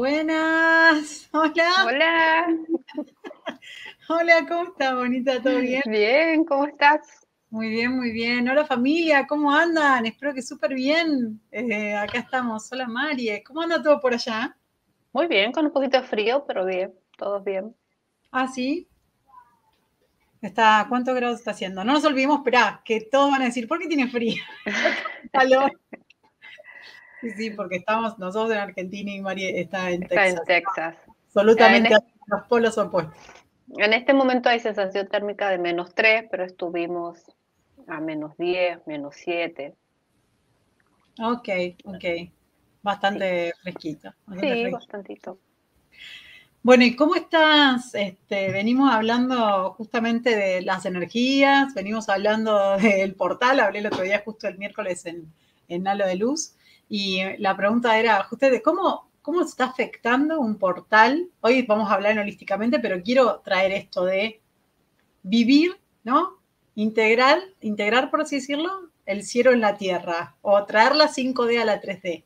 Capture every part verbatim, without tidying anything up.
Buenas, hola, Hola, hola, ¿cómo estás, bonita? ¿Todo bien? bien, ¿cómo estás? Muy bien, muy bien. Hola familia, ¿cómo andan? Espero que súper bien. Eh, acá estamos. Hola Mari, ¿cómo anda todo por allá? Muy bien, con un poquito de frío, pero bien, todo bien. Ah, sí, está, ¿cuántos grados está haciendo? No nos olvidemos, esperá, que todos van a decir, ¿por qué tiene frío? Acá hace calor. Sí, sí, porque estamos nosotros en Argentina y Mari está en Está en Texas. Texas. Eh, En, Absolutamente es- los polos opuestos. en este momento hay sensación térmica de menos tres, pero estuvimos a menos diez, menos siete. Ok, ok. Sí, Bastante fresquito, bastante sí, fresquito. bastantito. Bueno, ¿y cómo estás? Este, venimos hablando justamente de las energías, venimos hablando del portal, hablé el otro día justo el miércoles en, en Halo de Luz, y la pregunta era justo de cómo, cómo está afectando un portal. Hoy vamos a hablar holísticamente, pero quiero traer esto de vivir, ¿no? Integrar, integrar, por así decirlo, el cielo en la tierra, o traer la cinco D a la tres D.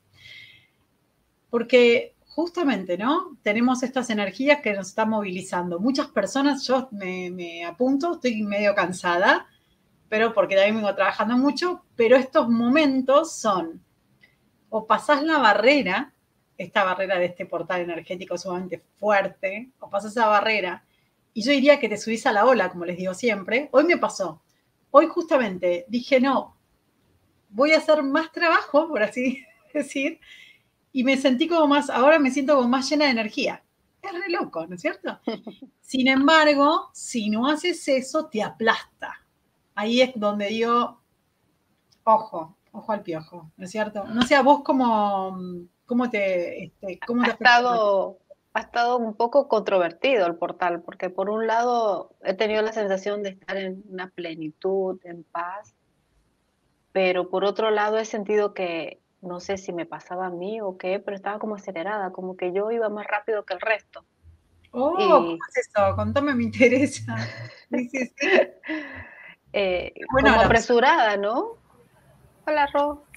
Porque justamente, ¿no? Tenemos estas energías que nos están movilizando. Muchas personas, yo me, me apunto, estoy medio cansada, pero porque también vengo trabajando mucho, pero estos momentos son, o pasás la barrera, esta barrera de este portal energético sumamente fuerte, o pasás esa barrera, y yo diría que te subís a la ola, como les digo siempre. Hoy me pasó. Hoy justamente dije, no, voy a hacer más trabajo, por así decir, y me sentí como más, ahora me siento como más llena de energía. Es re loco, ¿no es cierto? Sin embargo, si no haces eso, te aplasta. Ahí es donde digo, ojo, ojo al piojo, ¿no es cierto? No sé, a vos cómo, cómo te, este, cómo Ha te afecta. estado, ha estado un poco controvertido el portal, porque por un lado he tenido la sensación de estar en una plenitud, en paz, pero por otro lado he sentido que no sé si me pasaba a mí o qué, pero estaba como acelerada, como que yo iba más rápido que el resto. Oh, ¿cómo Y es eso? Contame, me interesa. Sí, sí, sí. eh, Bueno, como la opción. apresurada, ¿no? Hola, Ro.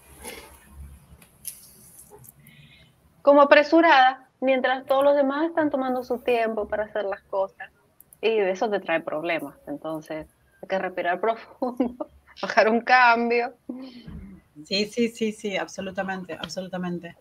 Como apresurada, mientras todos los demás están tomando su tiempo para hacer las cosas. Y eso te trae problemas. Entonces, hay que respirar profundo, bajar un cambio. Sí, sí, sí, sí, absolutamente, absolutamente.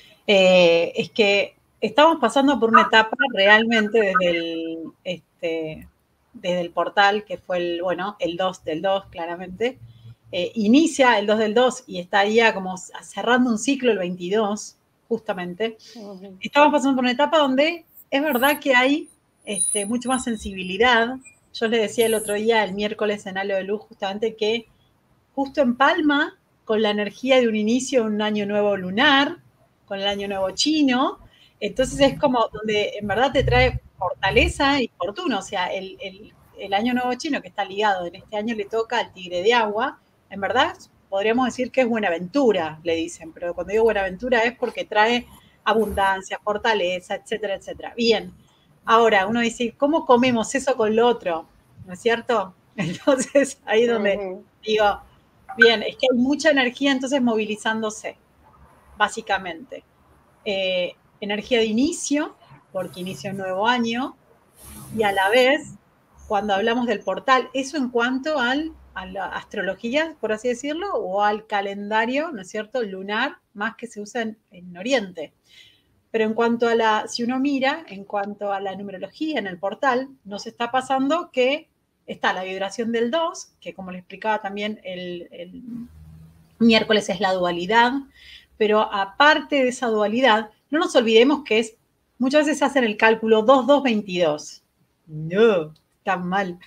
Eh, es que estamos pasando por una etapa realmente desde el, este, desde el portal, que fue el, bueno, el dos del dos, claramente. Eh, inicia el dos del dos y estaría como cerrando un ciclo el veintidós, justamente. Ujú. Estamos pasando por una etapa donde es verdad que hay este, mucho más sensibilidad. Yo les decía el otro día, el miércoles en Halo de Luz, justamente que justo en Palma, con la energía de un inicio de un año nuevo lunar, con el año nuevo chino. Entonces es como donde en verdad te trae fortaleza y fortuna. O sea, el, el, el año nuevo chino que está ligado en este año le toca al tigre de agua. En verdad podríamos decir que es Buenaventura, le dicen, pero cuando digo Buenaventura es porque trae abundancia, fortaleza, etcétera, etcétera. Bien, ahora uno dice, ¿cómo comemos eso con lo otro? ¿No es cierto? Entonces ahí es donde Ujú. digo, bien, es que hay mucha energía entonces movilizándose, básicamente. Eh, energía de inicio, porque inicia un nuevo año, y a la vez, cuando hablamos del portal, eso en cuanto al, a la astrología, por así decirlo, o al calendario, ¿no es cierto?, lunar, más que se usa en, en Oriente. Pero en cuanto a la, si uno mira, en cuanto a la numerología en el portal, nos está pasando que está la vibración del dos, que como le explicaba también el, el miércoles es la dualidad, pero aparte de esa dualidad, no nos olvidemos que es, muchas veces hacen el cálculo dos dos veintidós. No, está mal,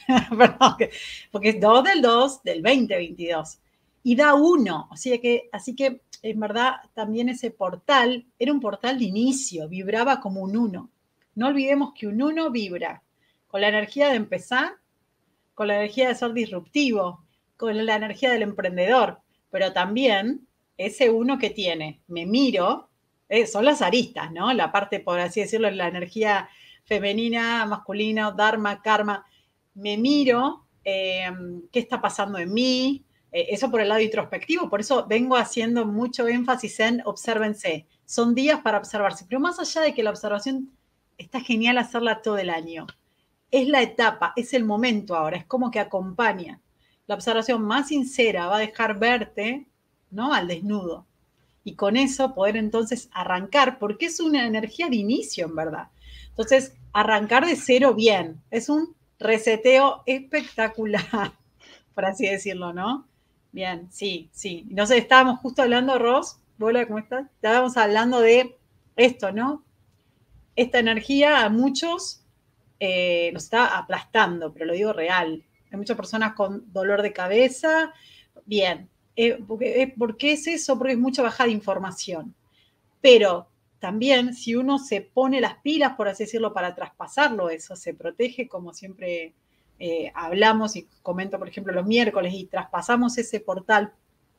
porque es dos del dos del veinte veintidós y da uno, o sea que, así que en verdad también ese portal era un portal de inicio, vibraba como un uno. No olvidemos que un uno vibra con la energía de empezar, con la energía de ser disruptivo, con la energía del emprendedor, pero también ese uno que tiene, me miro, eh, son las aristas, ¿no? La parte, por así decirlo, la energía femenina, masculina, dharma, karma, me miro, eh, qué está pasando en mí, eh, eso por el lado introspectivo, por eso vengo haciendo mucho énfasis en obsérvense, son días para observarse. Pero más allá de que la observación está genial hacerla todo el año, es la etapa, es el momento ahora, es como que acompaña. La observación más sincera va a dejar verte, ¿no?, al desnudo. Y con eso poder entonces arrancar, porque es una energía de inicio, en verdad. Entonces, arrancar de cero bien. Es un reseteo espectacular, por así decirlo, ¿no? Bien, sí, sí. No sé, estábamos justo hablando, Ros, hola, ¿cómo estás? Estábamos hablando de esto, ¿no? Esta energía a muchos eh, nos está aplastando, pero lo digo real. Hay muchas personas con dolor de cabeza. Bien, eh, porque, eh, ¿por qué es eso? Porque es mucha bajada de información. Pero también si uno se pone las pilas, por así decirlo, para traspasarlo eso, se protege, como siempre eh, hablamos y comento, por ejemplo, los miércoles, y traspasamos ese portal,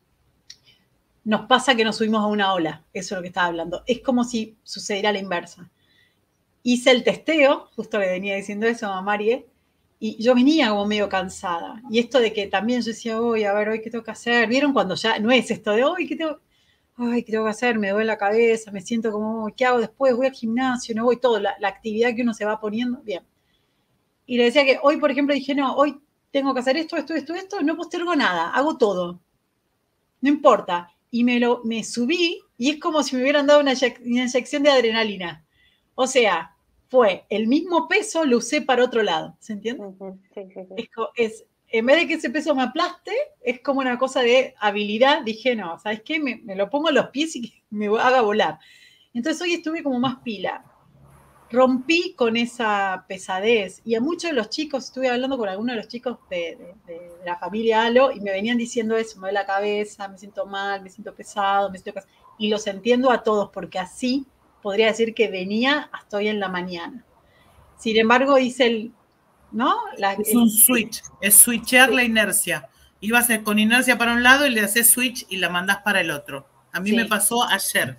nos pasa que nos subimos a una ola. Eso es lo que estaba hablando. Es como si sucediera la inversa. Hice el testeo, justo le venía diciendo eso a Marie, y yo venía como medio cansada. Y esto de que también yo decía, hoy, a ver, hoy qué tengo que hacer. ¿Vieron cuando ya no es esto de hoy, qué tengo, ay, qué tengo que hacer? Me duele la cabeza, me siento como, ¿qué hago después? Voy al gimnasio, no voy, todo, la, la actividad que uno se va poniendo, bien. Y le decía que hoy, por ejemplo, dije, no, hoy tengo que hacer esto, esto, esto, esto, no postergo nada, hago todo. No importa. Y me, lo, me subí y es como si me hubieran dado una, una inyección de adrenalina. O sea, fue el mismo peso, lo usé para otro lado. ¿Se entiende? Uh-huh. Sí, sí, sí. Es, es, en vez de que ese peso me aplaste, es como una cosa de habilidad. Dije, no, ¿sabes qué? Me, me lo pongo en los pies y que me haga volar. Entonces hoy estuve como más pila. Rompí con esa pesadez. Y a muchos de los chicos, estuve hablando con algunos de los chicos de, de, de la familia Alo, y me venían diciendo eso, me duele la cabeza, me siento mal, me siento pesado, me siento... Y los entiendo a todos, porque así podría decir que venía hasta hoy en la mañana. Sin embargo, hice el... ¿no? La, es el, un switch, es switchear sí. la inercia. Ibas con inercia para un lado y le haces switch y la mandás para el otro. A mí sí. me pasó ayer.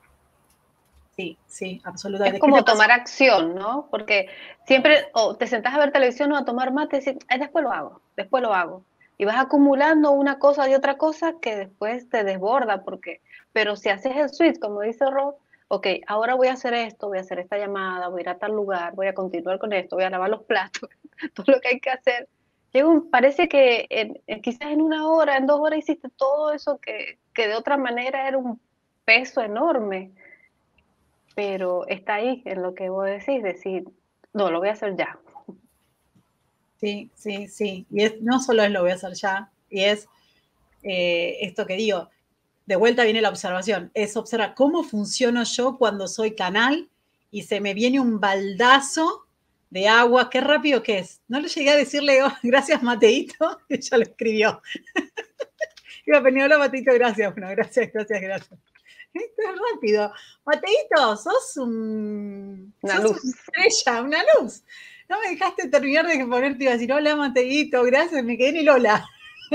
Sí, sí, absolutamente. Es como tomar acción, ¿no? Porque siempre o te sentás a ver televisión o a tomar mate y decís, ay, después lo hago, después lo hago. Y vas acumulando una cosa y otra cosa que después te desborda, porque, pero si haces el switch, como dice Rob, ok, ahora voy a hacer esto, voy a hacer esta llamada, voy a ir a tal lugar, voy a continuar con esto, voy a lavar los platos, todo lo que hay que hacer. Llega un, parece que en, en, quizás en una hora, en dos horas hiciste todo eso que, que de otra manera era un peso enorme. Pero está ahí en lo que vos decís, decir, no, lo voy a hacer ya. Sí, sí, sí. Y es, no solo es lo voy a hacer ya, y es eh, esto que digo, de vuelta viene la observación, es observar cómo funciono yo cuando soy canal y se me viene un baldazo de agua, qué rápido que es. No le llegué a decirle, oh, gracias Mateito, ella lo escribió. Iba a venir, hola Mateito, gracias, bueno, gracias, gracias, gracias. Esto es rápido. Mateito, sos un... Una sos luz. Una estrella, una luz. No me dejaste terminar de ponerte, iba a decir, hola Mateito, gracias, me quedé en el hola.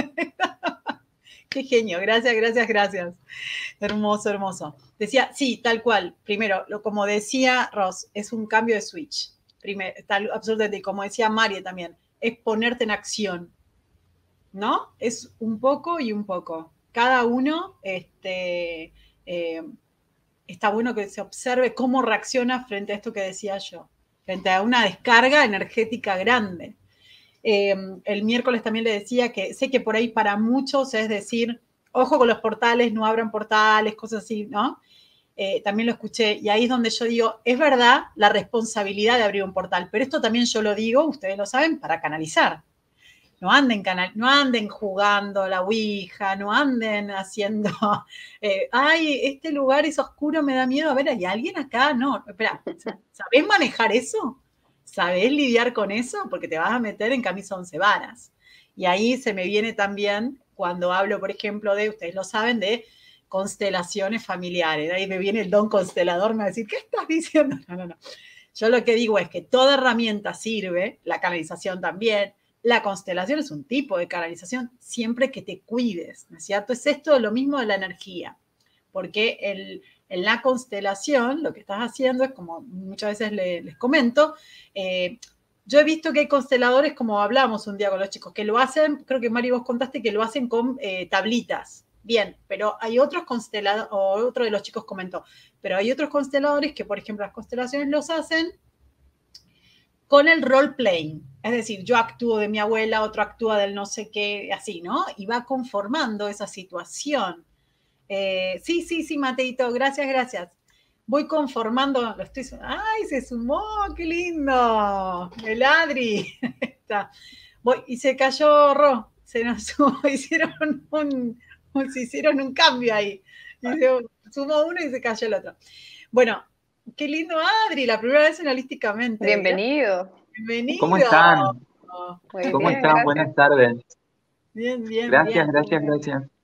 Qué genio, gracias, gracias, gracias. Hermoso, hermoso. Decía, sí, tal cual. Primero, lo, como decía Ross, es un cambio de switch. Primero, tal, absolutamente, y como decía María también, es ponerte en acción. ¿No? Es un poco y un poco. Cada uno, este... Eh, está bueno que se observe cómo reacciona frente a esto que decía yo, frente a una descarga energética grande. Eh, el miércoles también le decía que sé que por ahí para muchos es decir, ojo con los portales, no abran portales, cosas así, ¿no? Eh, también lo escuché, y ahí es donde yo digo, es verdad la responsabilidad de abrir un portal, pero esto también yo lo digo, ustedes lo saben, para canalizar. No anden, canal, no anden jugando la ouija, no anden haciendo, eh, ay, este lugar es oscuro, me da miedo, a ver, ¿hay alguien acá? No, espera, ¿sabés manejar eso? ¿Sabés lidiar con eso? Porque te vas a meter en camisa once varas. Y ahí se me viene también, cuando hablo, por ejemplo, de, ustedes lo saben, de constelaciones familiares. Ahí me viene el don constelador, me va a decir, ¿qué estás diciendo? No, no, no. Yo lo que digo es que toda herramienta sirve, la canalización también. La constelación es un tipo de canalización siempre que te cuides, ¿no es cierto? Es esto lo mismo de la energía, porque el, en la constelación lo que estás haciendo es, como muchas veces le, les comento, eh, yo he visto que hay consteladores, como hablamos un día con los chicos, que lo hacen, creo que Mari vos contaste que lo hacen con eh, tablitas, bien, pero hay otros consteladores, o otro de los chicos comentó, pero hay otros consteladores que, por ejemplo, las constelaciones los hacen con el role playing. Es decir, yo actúo de mi abuela, otro actúa del no sé qué, así, ¿no? Y va conformando esa situación. Eh, sí, sí, sí, Mateito, gracias, gracias. Voy conformando, lo estoy, ¡ay, se sumó! ¡Qué lindo! El Adri. Está. Voy, y se cayó Ro, se nos sumó, hicieron un, un, se hicieron un cambio ahí. Y se sumó uno y se cayó el otro. Bueno, qué lindo, Adri, la primera vez en Holísticamente. Bienvenido. Bienvenido. ¿Cómo están? Muy ¿Cómo bien, están? gracias. Buenas tardes. Bien, bien, gracias, bien. Gracias, gracias, gracias.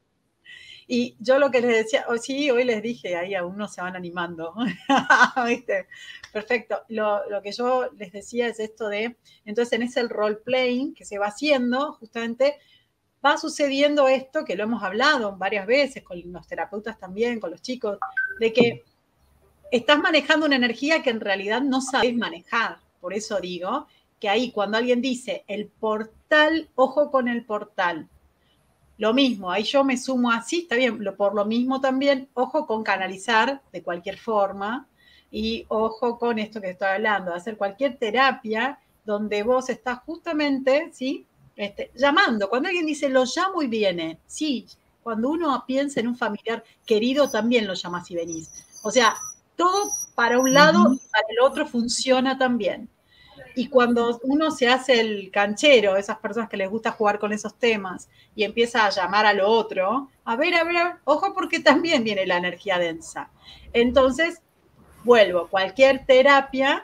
Y yo lo que les decía, oh, sí, hoy les dije, ahí aún no se van animando, ¿viste? Perfecto. Lo, lo que yo les decía es esto de, entonces en ese role playing que se va haciendo, justamente va sucediendo esto que lo hemos hablado varias veces con los terapeutas también, con los chicos, de que estás manejando una energía que en realidad no sabes manejar. Por eso digo que ahí cuando alguien dice el portal, ojo con el portal. Lo mismo, ahí yo me sumo así, está bien, por lo mismo también, ojo con canalizar de cualquier forma y ojo con esto que estoy hablando, hacer cualquier terapia donde vos estás justamente, ¿sí? Este, llamando. Cuando alguien dice, lo llamo y viene, sí, cuando uno piensa en un familiar querido también lo llamas y venís. O sea, todo para un lado y para el otro funciona también. Y cuando uno se hace el canchero, esas personas que les gusta jugar con esos temas, y empieza a llamar a lo otro, a ver, a ver, ojo, porque también viene la energía densa. Entonces, vuelvo, cualquier terapia,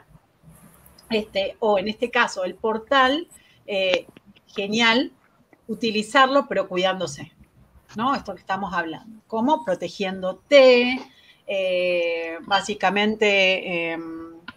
este, o en este caso el portal, eh, genial, utilizarlo, pero cuidándose, ¿no? Esto que estamos hablando. ¿Cómo? Protegiéndote, eh, básicamente... Eh,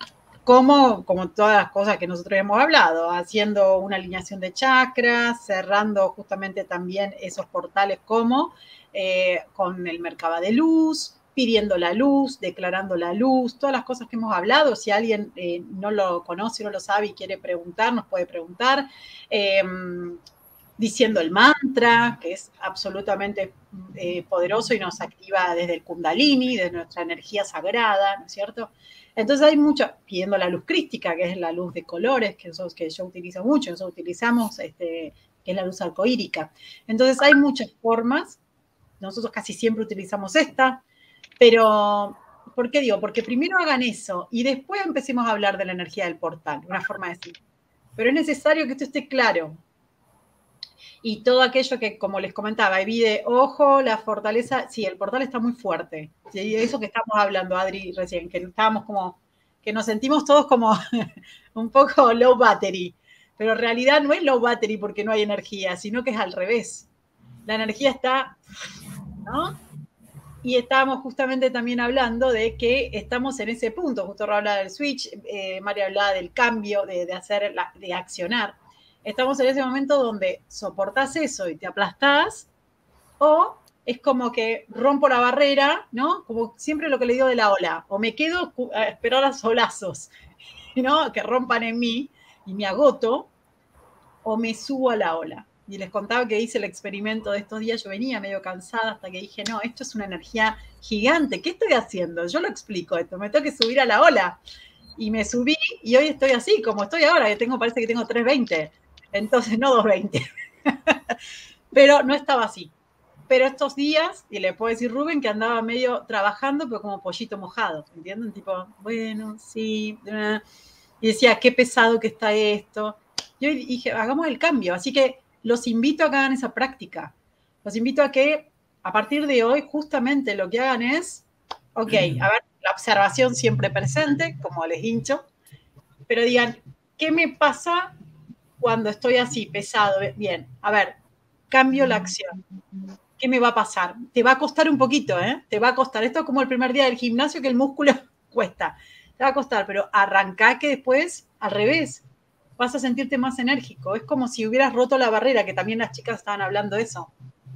Como, como todas las cosas que nosotros hemos hablado, haciendo una alineación de chakras, cerrando justamente también esos portales como eh, con el Merkaba de luz, pidiendo la luz, declarando la luz, todas las cosas que hemos hablado. Si alguien eh, no lo conoce, no lo sabe y quiere preguntar, nos puede preguntar. Eh, diciendo el mantra, que es absolutamente eh, poderoso y nos activa desde el Kundalini, de nuestra energía sagrada, ¿no es cierto? Entonces hay mucho, pidiendo la luz crística, que es la luz de colores, que, eso, que yo utilizo mucho, nosotros utilizamos, este, que es la luz arcoírica. Entonces hay muchas formas, nosotros casi siempre utilizamos esta, pero, ¿por qué digo? Porque primero hagan eso y después empecemos a hablar de la energía del portal, una forma de decir. Pero es necesario que esto esté claro. Y todo aquello que, como les comentaba, evide, ojo, la fortaleza, sí, el portal está muy fuerte. ¿Sí? Eso que estamos hablando, Adri, recién, que estábamos como, que nos sentimos todos como un poco low battery. Pero en realidad no es low battery porque no hay energía, sino que es al revés. La energía está, ¿no? Y estábamos justamente también hablando de que estamos en ese punto, justo hablaba del switch, eh, María hablaba del cambio, de, de hacer, la, de accionar. Estamos en ese momento donde soportás eso y te aplastás, o es como que rompo la barrera, ¿no? Como siempre lo que le digo de la ola, o me quedo a esperar a solazos, ¿no? Que rompan en mí y me agoto, o me subo a la ola. Y les contaba que hice el experimento de estos días, yo venía medio cansada hasta que dije, no, esto es una energía gigante, ¿qué estoy haciendo? Yo lo explico esto, me tengo que subir a la ola. Y me subí y hoy estoy así, como estoy ahora, que tengo, parece que tengo trescientos veinte. Entonces, no doscientos veinte. Pero no estaba así. Pero estos días, y le puedo decir Rubén que andaba medio trabajando, pero como pollito mojado, ¿entienden? Tipo, bueno, sí. Y decía, qué pesado que está esto. Y hoy dije, hagamos el cambio. Así que los invito a que hagan esa práctica. Los invito a que, a partir de hoy, justamente lo que hagan es, ok, a ver, la observación siempre presente, como les hincho, pero digan, ¿qué me pasa cuando estoy así, pesado? Bien, a ver, cambio la acción. ¿Qué me va a pasar? Te va a costar un poquito, ¿eh? Te va a costar. Esto es como el primer día del gimnasio, que el músculo cuesta. Te va a costar, pero arrancá que después, al revés, vas a sentirte más enérgico. Es como si hubieras roto la barrera, que también las chicas estaban hablando de eso.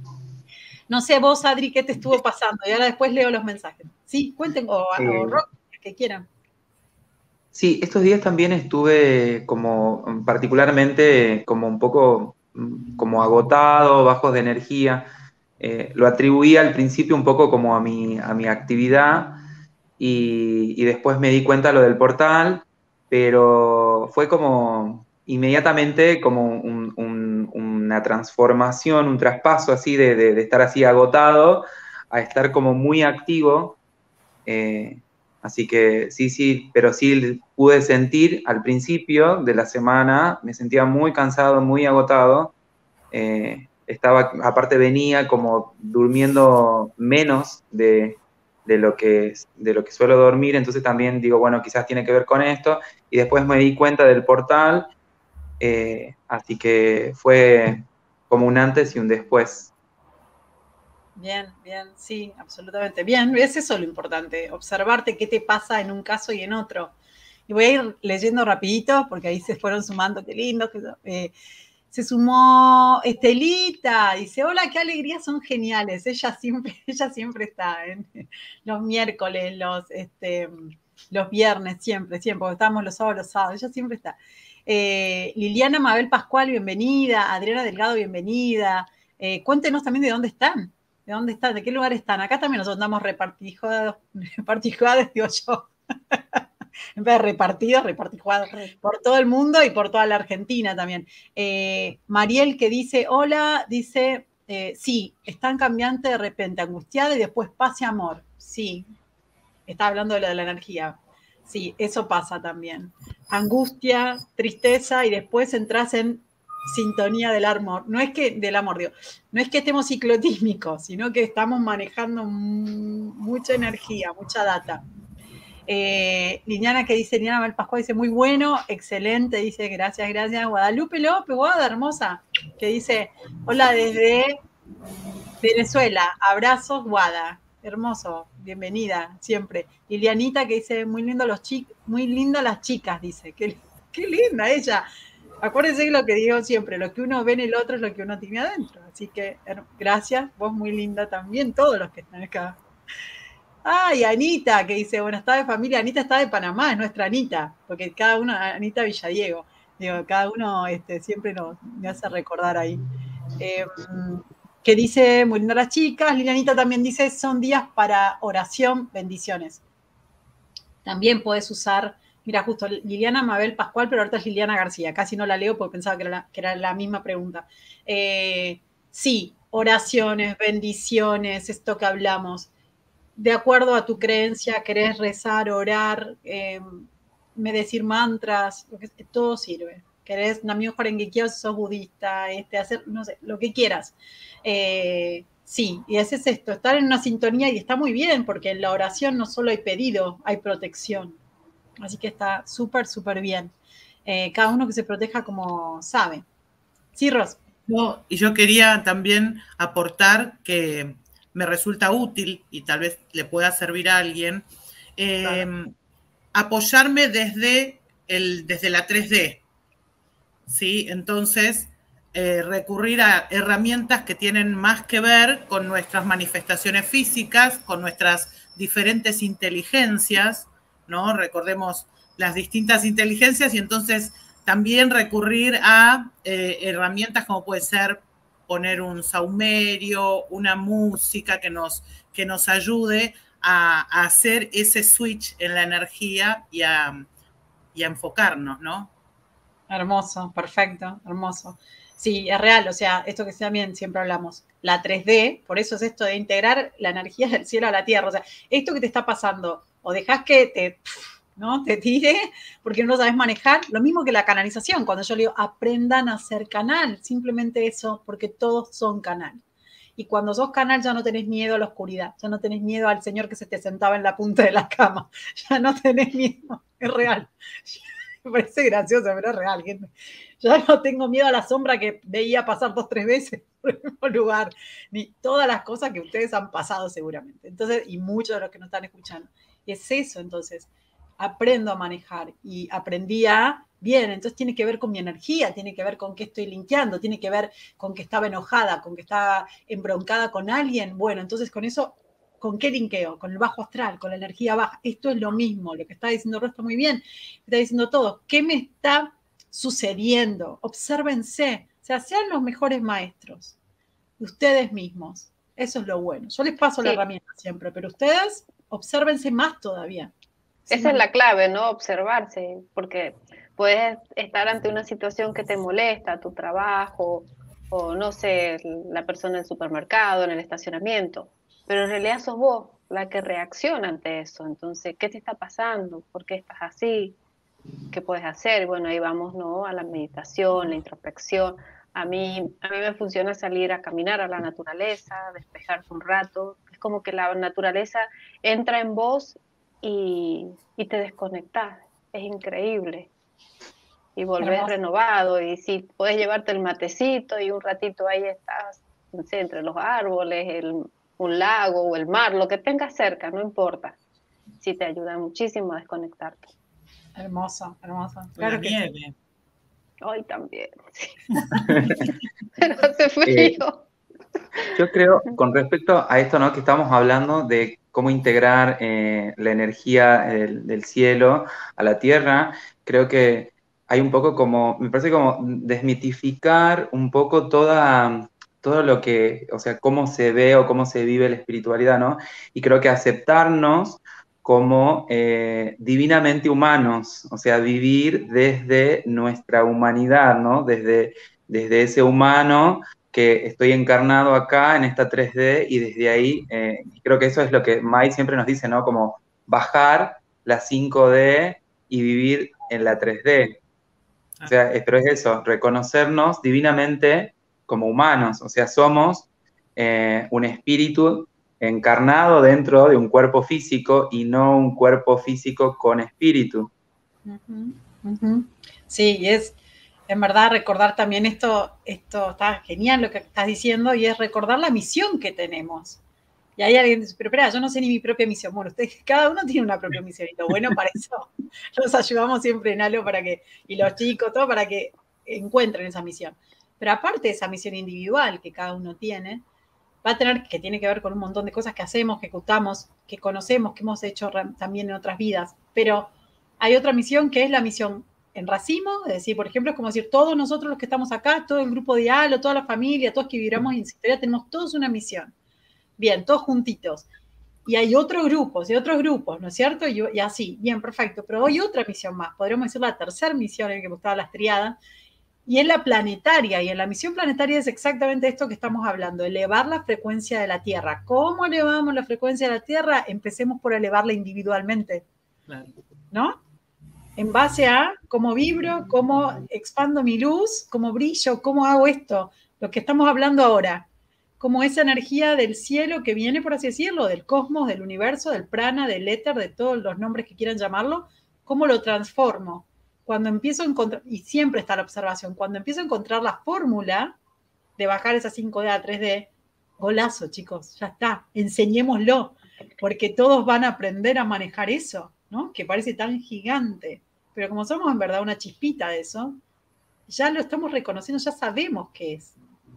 No sé, vos, Adri, ¿qué te estuvo pasando? Y ahora después leo los mensajes. Sí, cuenten, o, eh, o Rock, que quieran. Sí, estos días también estuve como particularmente como un poco como agotado, bajo de energía. eh, lo atribuía al principio un poco como a mi, a mi actividad y, y después me di cuenta de lo del portal, pero fue como inmediatamente como un, un, una transformación, un traspaso así de, de, de estar así agotado a estar como muy activo. Eh, así que sí, sí, pero sí pude sentir al principio de la semana, me sentía muy cansado, muy agotado. Eh, estaba, aparte venía como durmiendo menos de, de, lo que, de lo que suelo dormir, entonces también digo, bueno, quizás tiene que ver con esto. Y después me di cuenta del portal, eh, así que fue como un antes y un después. Bien, bien, sí, absolutamente. Bien, es eso lo importante, observarte qué te pasa en un caso y en otro. Y voy a ir leyendo rapidito, porque ahí se fueron sumando, qué lindo. Que, eh, se sumó Estelita, dice, hola, qué alegría, son geniales. Ella siempre, ella siempre está en los miércoles, los, este, los viernes, siempre, siempre, porque estamos los sábados, los sábados, ella siempre está. Eh, Liliana Mabel Pascual, bienvenida. Adriana Delgado, bienvenida. Eh, cuéntenos también de dónde están. ¿De dónde están? ¿De qué lugar están? Acá también nosotros andamos repartidos, repartidos, digo yo. En vez de repartidos, repartidos por todo el mundo y por toda la Argentina también. Eh, Mariel que dice, hola, dice, eh, sí, están cambiantes de repente, angustiada y después paz y amor. Sí, está hablando de lo de la energía. Sí, eso pasa también. Angustia, tristeza y después entras en sintonía del amor. No es que, del amor, digo, no es que estemos ciclotímicos, sino que estamos manejando mucha energía, mucha data. Eh, Liliana que dice, Liliana Mel Pascual dice, muy bueno, excelente, dice, gracias, gracias. Guadalupe López, Guada, hermosa, que dice, hola desde Venezuela, abrazos, Guada. Hermoso, bienvenida, siempre. Lilianita que dice, muy lindo los chicos, muy lindas las chicas, dice, qué, qué linda ella. Acuérdense lo que digo siempre, lo que uno ve en el otro es lo que uno tiene adentro. Así que gracias, vos muy linda también, todos los que están acá. Ay, Anita, que dice, buenas tardes familia. Anita está de Panamá, es nuestra Anita, porque cada uno, Anita Villadiego, digo, cada uno este, siempre nos, me hace recordar ahí. Eh, que dice, muy lindas las chicas. Lilianita también dice, son días para oración, bendiciones. También puedes usar, mira, justo Liliana Mabel Pascual, pero ahorita es Liliana García. Casi no la leo porque pensaba que era la, que era la misma pregunta. Eh, sí, oraciones, bendiciones, esto que hablamos. De acuerdo a tu creencia, querés rezar, orar, eh, me decir mantras, lo que, todo sirve. Querés Namyo Horengekyo, si sos budista, este, hacer, no sé, lo que quieras. Eh, sí, y ese es esto, estar en una sintonía y está muy bien, porque en la oración no solo hay pedido, hay protección. Así que está súper, súper bien. Eh, cada uno que se proteja como sabe. Sí, Ros. No, y yo quería también aportar que me resulta útil y tal vez le pueda servir a alguien, eh, claro. apoyarme desde, el, desde la tres D, ¿sí? Entonces, eh, recurrir a herramientas que tienen más que ver con nuestras manifestaciones físicas, con nuestras diferentes inteligencias, ¿no? Recordemos las distintas inteligencias y entonces también recurrir a eh, herramientas como puede ser poner un saumerio, una música que nos, que nos ayude a, a hacer ese switch en la energía y a, y a enfocarnos, ¿no? Hermoso, perfecto, hermoso. Sí, es real, o sea, esto que también siempre hablamos, la tres D, por eso es esto de integrar la energía del cielo a la tierra, o sea, esto que te está pasando, o dejás que te, ¿no? te tire porque no lo sabes manejar, lo mismo que la canalización, cuando yo le digo, aprendan a ser canal, simplemente eso, porque todos son canal. Y cuando sos canal ya no tenés miedo a la oscuridad, ya no tenés miedo al señor que se te sentaba en la punta de la cama, ya no tenés miedo, es real. Me parece gracioso, pero es real. Gente. Ya no tengo miedo a la sombra que veía pasar dos, tres veces por el mismo lugar, ni todas las cosas que ustedes han pasado seguramente. Entonces, y muchos de los que nos están escuchando. Y es eso, entonces, aprendo a manejar y aprendí a, bien, entonces tiene que ver con mi energía, tiene que ver con qué estoy limpiando, tiene que ver con que estaba enojada, con que estaba embroncada con alguien. Bueno, entonces con eso... ¿Con qué linkeo? Con el bajo astral, con la energía baja. Esto es lo mismo, lo que está diciendo Ro está muy bien, está diciendo todo. ¿Qué me está sucediendo? Obsérvense, o sea, sean los mejores maestros, ustedes mismos. Eso es lo bueno. Yo les paso Sí. la herramienta siempre, pero ustedes obsérvense más todavía. Sí, Esa es la clave, ¿no? Observarse, porque puedes estar ante una situación que te molesta, tu trabajo, o no sé, la persona en el supermercado, en el estacionamiento, pero en realidad sos vos la que reacciona ante eso. Entonces, ¿qué te está pasando? ¿Por qué estás así? ¿Qué puedes hacer? Bueno, ahí vamos, ¿no? A la meditación, la introspección. A mí, a mí me funciona salir a caminar a la naturaleza, despejarse un rato. Es como que la naturaleza entra en vos y, y te desconectás. Es increíble. Y volvés Hermoso. renovado. Y si podés llevarte el matecito y un ratito ahí estás, no sé, entre los árboles, el, un lago o el mar, lo que tengas cerca, no importa. Sí te ayuda muchísimo a desconectarte. Hermoso, hermoso. La Claro que sí. nieve. Hoy también, sí. Pero hace Eh, frío. Yo creo, con respecto a esto, ¿no? Que estamos hablando de cómo integrar eh, la energía del, del cielo a la tierra, creo que hay un poco como, me parece como desmitificar un poco toda, todo lo que, o sea, cómo se ve o cómo se vive la espiritualidad, ¿no? Y creo que aceptarnos como eh, divinamente humanos, o sea, vivir desde nuestra humanidad, ¿no? Desde, desde ese humano que estoy encarnado acá en esta tres D y desde ahí, eh, creo que eso es lo que Mai siempre nos dice, ¿no? Como bajar la cinco D y vivir en la tres D. O sea, eh, pero es eso, reconocernos divinamente como humanos, o sea, somos eh, un espíritu encarnado dentro de un cuerpo físico y no un cuerpo físico con espíritu. Ujú, ujú. Sí, y es, en verdad, recordar también esto, esto está genial lo que estás diciendo, y es recordar la misión que tenemos. Y hay alguien dice, pero espera, yo no sé ni mi propia misión. Bueno, ustedes, cada uno tiene una propia misión, y lo bueno para eso los ayudamos siempre en algo para que, y los chicos, todo para que encuentren esa misión. Pero aparte de esa misión individual que cada uno tiene, va a tener, que tiene que ver con un montón de cosas que hacemos, que ejecutamos, que conocemos, que hemos hecho también en otras vidas. Pero hay otra misión que es la misión en racimo, es decir, por ejemplo, es como decir, todos nosotros los que estamos acá, todo el grupo de Halo, toda la familia, todos que vibramos en Sintonia, tenemos todos una misión. Bien, todos juntitos. Y hay otros grupos, y otros grupos, ¿no es cierto? Y, y así, bien, perfecto. Pero hay otra misión más, podríamos decir la tercera misión en que me gustaban las triadas, y es la planetaria. Y en la misión planetaria es exactamente esto que estamos hablando, elevar la frecuencia de la Tierra. ¿Cómo elevamos la frecuencia de la Tierra? Empecemos por elevarla individualmente, Claro. ¿no? En base a cómo vibro, cómo expando mi luz, cómo brillo, cómo hago esto, lo que estamos hablando ahora. Como esa energía del cielo que viene, por así decirlo, del cosmos, del universo, del prana, del éter, de todos los nombres que quieran llamarlo, cómo lo transformo. Cuando empiezo a encontrar, y siempre está la observación, cuando empiezo a encontrar la fórmula de bajar esa cinco D a tres D, golazo, chicos, ya está, enseñémoslo, porque todos van a aprender a manejar eso, ¿no? Que parece tan gigante, pero como somos en verdad una chispita de eso, ya lo estamos reconociendo, ya sabemos qué es.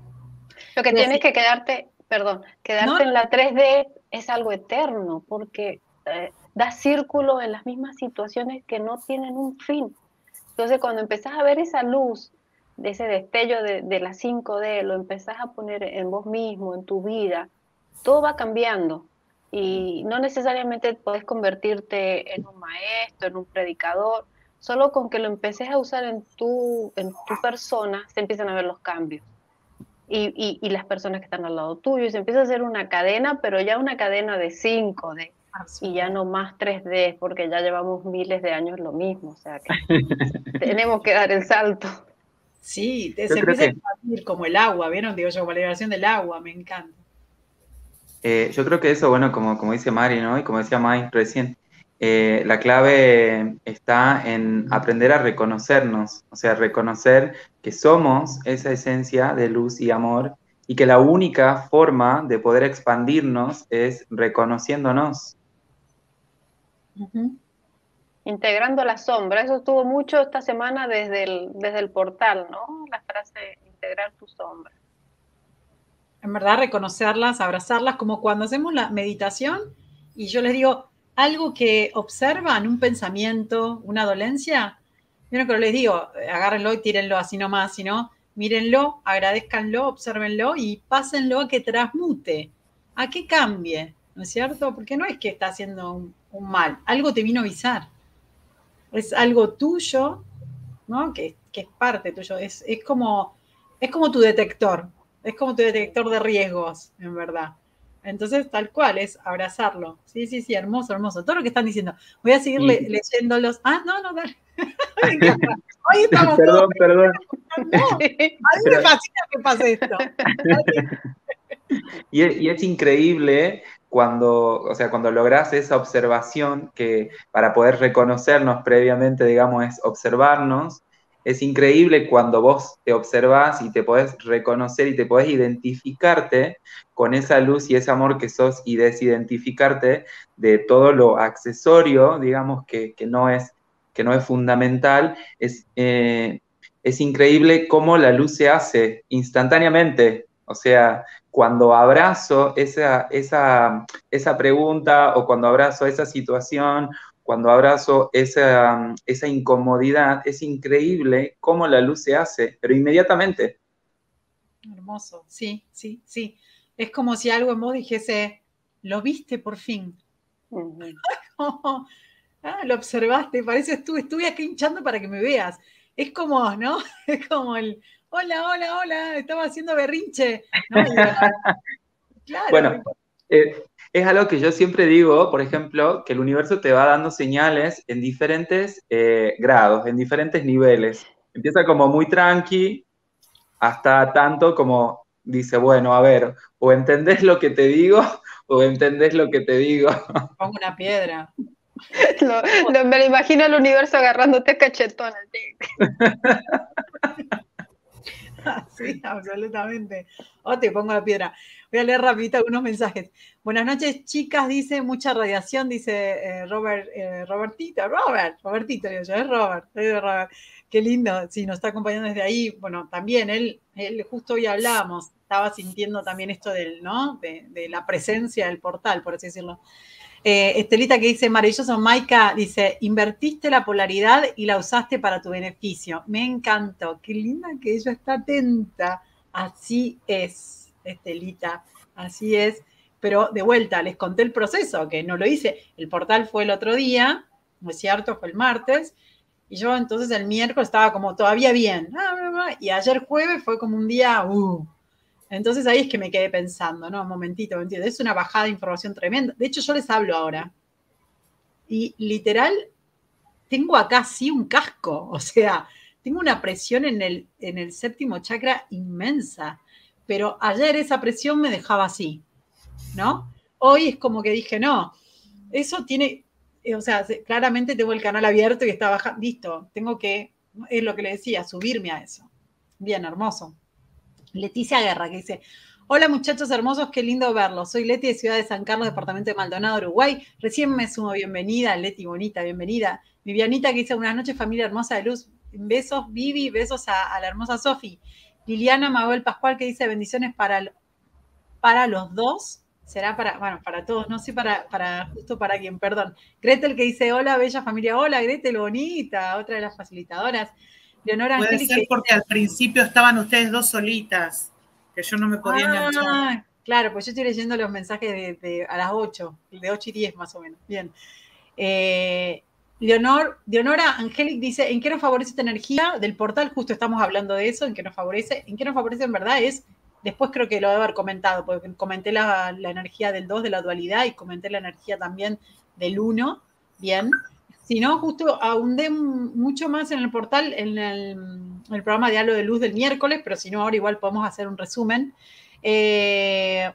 Lo que Pero tienes sí, que quedarte, perdón, quedarte ¿no? en la tres D es algo eterno, porque eh, da círculo en las mismas situaciones que no tienen un fin. Entonces, cuando empezás a ver esa luz, de ese destello de, de la cinco D, lo empezás a poner en vos mismo, en tu vida, todo va cambiando. Y no necesariamente podés convertirte en un maestro, en un predicador, solo con que lo empeces a usar en tu, en tu persona, se empiezan a ver los cambios. Y, y, y las personas que están al lado tuyo, y se empieza a hacer una cadena, pero ya una cadena de cinco D, y ya no más tres D, porque ya llevamos miles de años lo mismo, o sea que tenemos que dar el salto. Sí, se Yo creo empieza a que, expandir como el agua, ¿vieron? Digo yo, como la liberación del agua, me encanta. eh, yo creo que eso, bueno, como, como dice Mari, ¿no? Y como decía Mai recién, eh, la clave está en aprender a reconocernos, o sea, reconocer que somos esa esencia de luz y amor y que la única forma de poder expandirnos es reconociéndonos. Uh-huh. Integrando la sombra, eso estuvo mucho esta semana desde el, desde el portal, ¿no? La frase, integrar tu sombra. En verdad, reconocerlas, abrazarlas, como cuando hacemos la meditación y yo les digo algo que observan, un pensamiento, una dolencia, vieron que les digo, agárrenlo y tírenlo así nomás, sino mírenlo, agradezcanlo, obsérvenlo y pásenlo a que transmute. a que cambie, ¿no es cierto? Porque no es que está haciendo un, un mal, algo te vino a avisar. Es algo tuyo, ¿no? Que, que es parte tuyo, es, es, como, es como tu detector, es como tu detector de riesgos, en verdad. Entonces, tal cual, es abrazarlo. Sí, sí, sí, hermoso, hermoso. Todo lo que están diciendo. Voy a seguir le, leyéndolos. Ah, no, no, dale. Hoy estamos perdón, todos. perdón. No, a mí Pero... me fascina que pase esto. y, es, y es increíble cuando, o sea, cuando logras esa observación que para poder reconocernos previamente, digamos, es observarnos. Es increíble cuando vos te observás y te podés reconocer y te podés identificarte con esa luz y ese amor que sos y desidentificarte de todo lo accesorio, digamos, que, que, no, es, que no es fundamental. Es, eh, es increíble cómo la luz se hace instantáneamente. O sea, cuando abrazo esa, esa, esa pregunta o cuando abrazo esa situación, cuando abrazo esa, esa incomodidad, es increíble cómo la luz se hace, pero inmediatamente. Hermoso, sí, sí, sí. Es como si algo en vos dijese, lo viste por fin. Uh-huh. oh, ah, lo observaste, parece estuve, estuve aquí hinchando para que me veas. Es como, ¿no? Es como el, hola, hola, hola, estaba haciendo berrinche. ¿No? Y bueno, claro. Bueno, eh, es algo que yo siempre digo, por ejemplo, que el universo te va dando señales en diferentes eh, grados, en diferentes niveles. Empieza como muy tranqui, hasta tanto como dice, bueno, a ver, o entendés lo que te digo, o entendés lo que te digo. Pongo una piedra. Lo, lo, me lo imagino el universo agarrándote cachetón. Sí, absolutamente. O te pongo la piedra. Voy a leer rapidito algunos mensajes. Buenas noches, chicas, dice, mucha radiación, dice eh, Robert, eh, Robertito, Robert, Robertito, digo yo, es Robert, es Robert. Qué lindo, sí, nos está acompañando desde ahí. Bueno, también él, él justo hoy hablábamos, estaba sintiendo también esto del, ¿no? De, de la presencia del portal, por así decirlo. Eh, Estelita que dice, maravilloso, Maika, dice, invertiste la polaridad y la usaste para tu beneficio. Me encantó, qué linda que ella está atenta. Así es, Estelita, así es. Pero de vuelta, les conté el proceso, que no lo hice. El portal fue el otro día, ¿no es cierto? Fue el martes. Y yo entonces el miércoles estaba como todavía bien. Y ayer jueves fue como un día, uh, entonces ahí es que me quedé pensando, ¿no? Un momentito, momentito. Es una bajada de información tremenda. De hecho, yo les hablo ahora. Y literal, tengo acá sí un casco. O sea, tengo una presión en el, en el séptimo chakra inmensa. Pero ayer esa presión me dejaba así, ¿no? Hoy es como que dije, no, eso tiene, o sea, claramente tengo el canal abierto y está bajando. Listo, tengo que, es lo que le decía, subirme a eso. Bien, hermoso. Leticia Guerra, que dice, hola muchachos hermosos, qué lindo verlos. Soy Leti de Ciudad de San Carlos, departamento de Maldonado, Uruguay. Recién me sumo, bienvenida, Leti bonita, bienvenida. Vivianita que dice, buenas noches familia hermosa de luz. Besos, Vivi, besos a, a la hermosa Sofi. Liliana Mabel Pascual que dice, bendiciones para, para los dos. Será para, bueno, para todos, no sé, para, para, justo para quién, perdón. Gretel que dice, hola, bella familia, hola, Gretel, bonita, otra de las facilitadoras. Leonora Puede Angélica, ser porque dice, al principio estaban ustedes dos solitas, que yo no me podía ah, enganchar. Claro, pues yo estoy leyendo los mensajes de, de, a las ocho, de ocho y diez más o menos. Bien. Eh, Leonor, Leonora Angélica dice, ¿en qué nos favorece esta energía del portal? Justo estamos hablando de eso, ¿en qué nos favorece? ¿En qué nos favorece en verdad? Es, después creo que lo debo haber comentado, porque comenté la, la energía del dos, de la dualidad, y comenté la energía también del uno, bien. Si no, justo ahondé mucho más en el portal, en el, en el programa de Halo de Luz del miércoles, pero si no, ahora igual podemos hacer un resumen. Eh,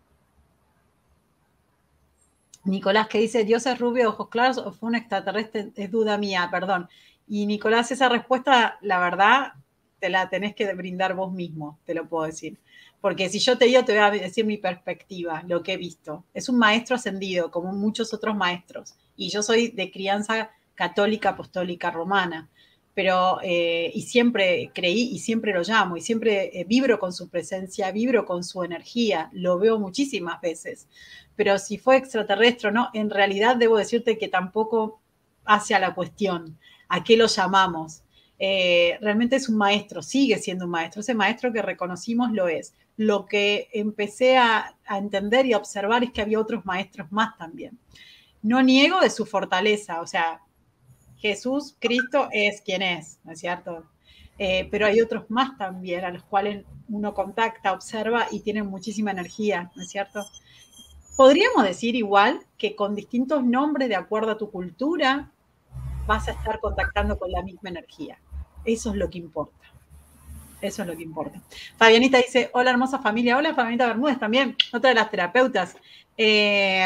Nicolás que dice, Dios es rubio, ojos claros, o fue un extraterrestre, es duda mía, perdón. Y Nicolás, esa respuesta, la verdad, te la tenés que brindar vos mismo, te lo puedo decir. Porque si yo te digo, te voy a decir mi perspectiva, lo que he visto. Es un maestro ascendido, como muchos otros maestros. Y yo soy de crianza católica, apostólica, romana. Pero, eh, y siempre creí, y siempre lo llamo, y siempre eh, vibro con su presencia, vibro con su energía, lo veo muchísimas veces. Pero si fue extraterrestre o no, en realidad debo decirte que tampoco hace a la cuestión. ¿A qué lo llamamos? Eh, realmente es un maestro, sigue siendo un maestro. Ese maestro que reconocimos lo es. lo que empecé a, a entender y a observar es que había otros maestros más también. No niego de su fortaleza, o sea, Jesús, Cristo es quien es, ¿no es cierto? Eh, pero hay otros más también a los cuales uno contacta, observa y tienen muchísima energía, ¿no es cierto? Podríamos decir igual que con distintos nombres de acuerdo a tu cultura vas a estar contactando con la misma energía. Eso es lo que importa. Eso es lo que importa. Fabianita dice, hola hermosa familia. Hola Fabianita Bermúdez también, otra de las terapeutas. Eh,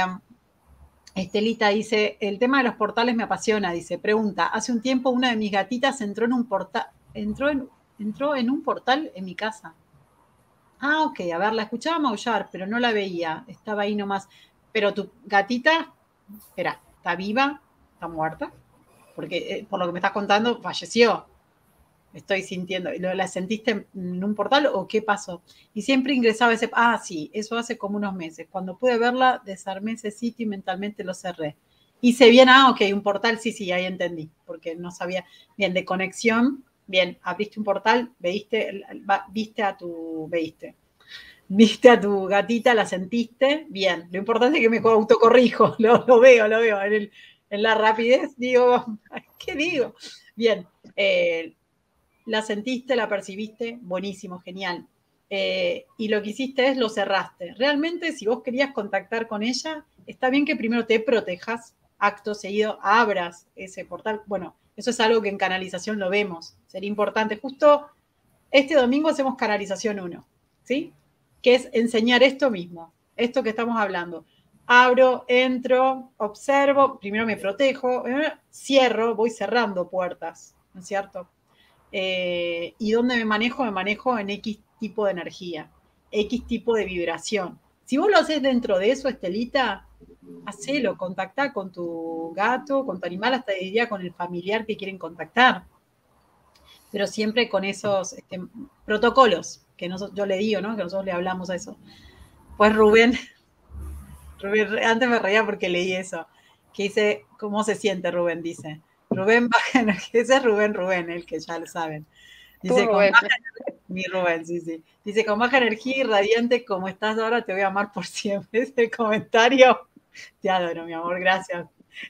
Estelita dice, el tema de los portales me apasiona, dice, pregunta, hace un tiempo una de mis gatitas entró en un portal, entró en, entró en un portal en mi casa. Ah, ok, a ver, la escuchaba maullar, pero no la veía, estaba ahí nomás. Pero tu gatita, espera, ¿está viva? ¿Está muerta? Porque eh, por lo que me estás contando, falleció. Estoy sintiendo, ¿la sentiste en un portal o qué pasó? Y siempre ingresaba ese, ah, sí, eso hace como unos meses. Cuando pude verla, desarmé ese sitio y mentalmente lo cerré. Hice bien, ah, ok, un portal, sí, sí, ahí entendí, porque no sabía, bien, de conexión, bien, abriste un portal, veiste, viste a tu, veiste, viste a tu gatita, la sentiste, bien, lo importante es que me autocorrijo, lo, lo veo, lo veo, en, el, en la rapidez, digo, ¿qué digo? Bien, eh, la sentiste, la percibiste, buenísimo, genial. Eh, y lo que hiciste es lo cerraste. Realmente, si vos querías contactar con ella, está bien que primero te protejas, acto seguido abras ese portal. Bueno, eso es algo que en canalización lo vemos. Sería importante. Justo este domingo hacemos canalización uno, ¿sí? Que es enseñar esto mismo, esto que estamos hablando. Abro, entro, observo, primero me protejo, cierro, voy cerrando puertas, ¿no es cierto? Eh, y dónde me manejo, me manejo en X tipo de energía, X tipo de vibración. Si vos lo haces dentro de eso, Estelita, hacelo, contactá con tu gato, con tu animal, hasta diría con el familiar que quieren contactar. Pero siempre con esos este, protocolos, que no, yo le digo, ¿no? Que nosotros le hablamos a eso. Pues Rubén, Rubén, antes me reía porque leí eso, que dice, ¿cómo se siente Rubén? Dice, Rubén baja energía, ese es Rubén Rubén, el que ya lo saben. Dice, con baja, mi Rubén, sí, sí. Dice, con baja energía y radiante como estás ahora, te voy a amar por siempre. Es el comentario. Te adoro, mi amor, gracias.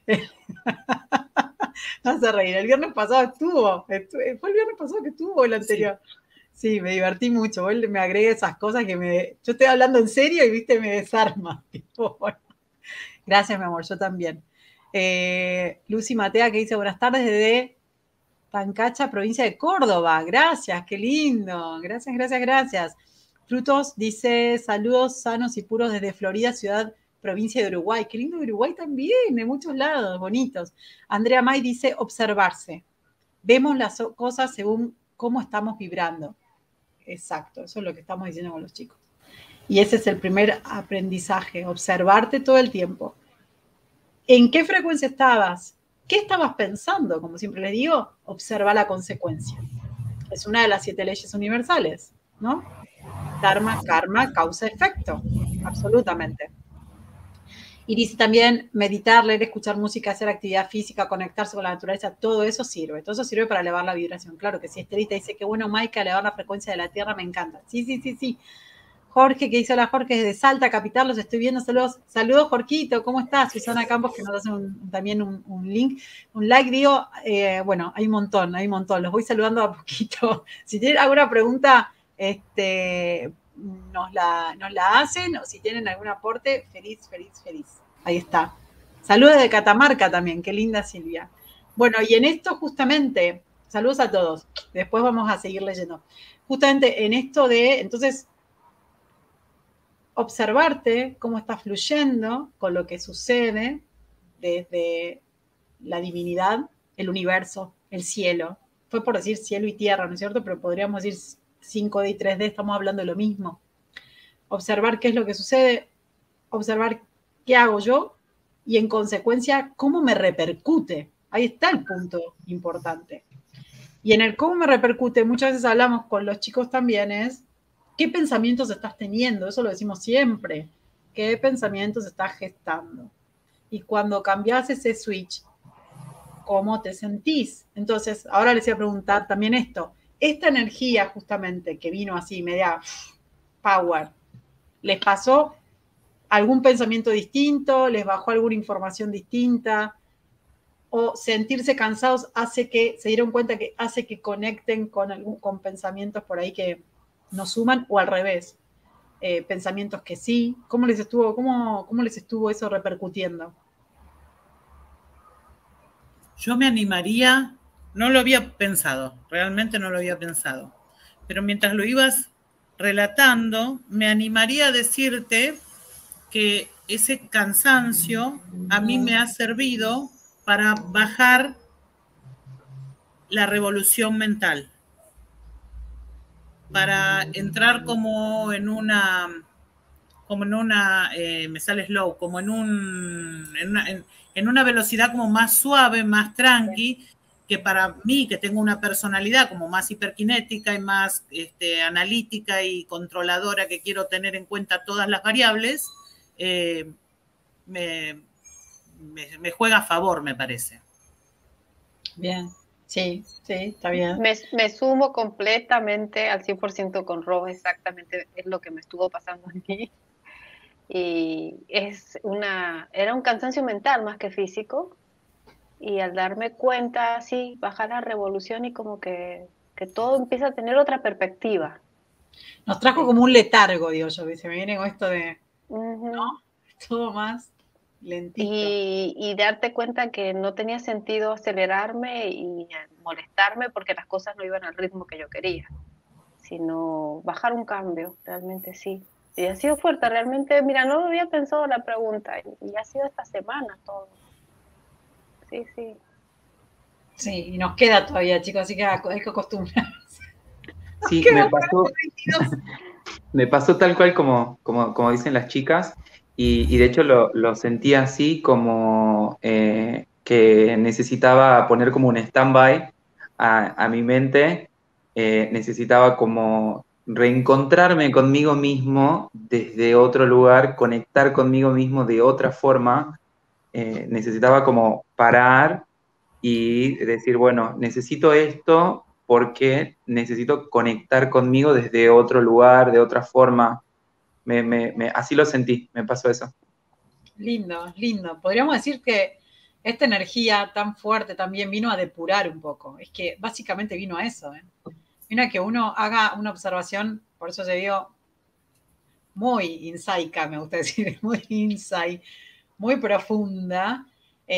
Vas a reír. El viernes pasado estuvo, estuvo, fue el viernes pasado que estuvo el anterior. Sí, sí, me divertí mucho. Él me agrega esas cosas que me... Yo estoy hablando en serio y, viste, me desarma. Tipo, bueno. Gracias, mi amor, yo también. Eh, Lucy Matea que dice, buenas tardes desde Pancacha, provincia de Córdoba. Gracias, qué lindo. Gracias, gracias, gracias. Frutos dice, saludos sanos y puros desde Florida, ciudad, provincia de Uruguay. Qué lindo Uruguay también, de muchos lados, bonitos. Andrea May dice, observarse. Vemos las cosas según cómo estamos vibrando. Exacto, eso es lo que estamos diciendo con los chicos. Y ese es el primer aprendizaje, observarte todo el tiempo. ¿En qué frecuencia estabas? ¿Qué estabas pensando? Como siempre les digo, observa la consecuencia. Es una de las siete leyes universales, ¿no? Dharma, karma, causa, efecto. Absolutamente. Y dice también meditar, leer, escuchar música, hacer actividad física, conectarse con la naturaleza, todo eso sirve. Todo eso sirve para elevar la vibración. Claro que sí. Estelita dice que bueno, Maika, elevar la frecuencia de la Tierra me encanta. Sí, sí, sí, sí. Jorge, que dice hola Jorge, desde Salta, capital, los estoy viendo, saludos, saludos Jorquito, ¿cómo estás? Susana Campos, que nos hace un, también un, un link, un like, digo, eh, bueno, hay un montón, hay un montón, los voy saludando a poquito. Si tienen alguna pregunta, este, nos la, nos la hacen, o si tienen algún aporte, feliz, feliz, feliz. Ahí está. Saludos de Catamarca también, qué linda Silvia. Bueno, y en esto justamente, saludos a todos, después vamos a seguir leyendo. Justamente en esto de, entonces, observarte cómo está fluyendo con lo que sucede desde la divinidad, el universo, el cielo. Fue por decir cielo y tierra, ¿no es cierto? Pero podríamos decir cinco D y tres D, estamos hablando de lo mismo. Observar qué es lo que sucede, observar qué hago yo y en consecuencia cómo me repercute. Ahí está el punto importante. Y en el cómo me repercute, muchas veces hablamos con los chicos también, es ¿qué pensamientos estás teniendo? Eso lo decimos siempre. ¿Qué pensamientos estás gestando? Y cuando cambias ese switch, ¿cómo te sentís? Entonces, ahora les voy a preguntar también esto. Esta energía justamente que vino así, media power. ¿Les pasó algún pensamiento distinto? ¿Les bajó alguna información distinta? ¿O sentirse cansados hace que, se dieron cuenta que hace que conecten con, algún, con pensamientos por ahí que nos suman? O al revés, eh, pensamientos que sí. ¿Cómo les estuvo, cómo, cómo les estuvo eso repercutiendo? Yo me animaría, no lo había pensado, realmente no lo había pensado, pero mientras lo ibas relatando, me animaría a decirte que ese cansancio a mí me ha servido para bajar la revolución mental, para entrar como en una, como en una, eh, me sale slow, como en, un, en, una, en, en una velocidad como más suave, más tranqui, que para mí, que tengo una personalidad como más hiperkinética y más este, analítica y controladora, que quiero tener en cuenta todas las variables, eh, me, me, me juega a favor, me parece. Bien, sí, sí, está bien. Me, me sumo completamente al cien por ciento con Ro, exactamente es lo que me estuvo pasando a mí. Y es una, era un cansancio mental más que físico. Y al darme cuenta, sí, bajar la revolución y como que, que todo empieza a tener otra perspectiva. Nos trajo sí. como un letargo, digo yo, se me viene con esto de, uh-huh. ¿no? Todo más lentito. Y, y darte cuenta que no tenía sentido acelerarme y molestarme porque las cosas no iban al ritmo que yo quería, sino bajar un cambio, realmente sí. Y ha sido fuerte, realmente, mira, no había pensado la pregunta y, y ha sido esta semana todo. Sí, sí. Sí, y nos queda todavía, chicos, así que hay que acostumbrarse. Sí, me pasó, me pasó tal cual como, como, como dicen las chicas, y, y de hecho lo, lo sentí así como eh, que necesitaba poner como un stand-by a, a mi mente, eh, necesitaba como reencontrarme conmigo mismo desde otro lugar, conectar conmigo mismo de otra forma, eh, necesitaba como parar y decir, bueno, necesito esto porque necesito conectar conmigo desde otro lugar, de otra forma. Me, me, me, así lo sentí, me pasó eso. Lindo, lindo. Podríamos decir que esta energía tan fuerte también vino a depurar un poco. Es que básicamente vino a eso. ¿eh? Vino a que uno haga una observación, por eso se dio muy insaica, me gusta decir, muy insight, muy profunda.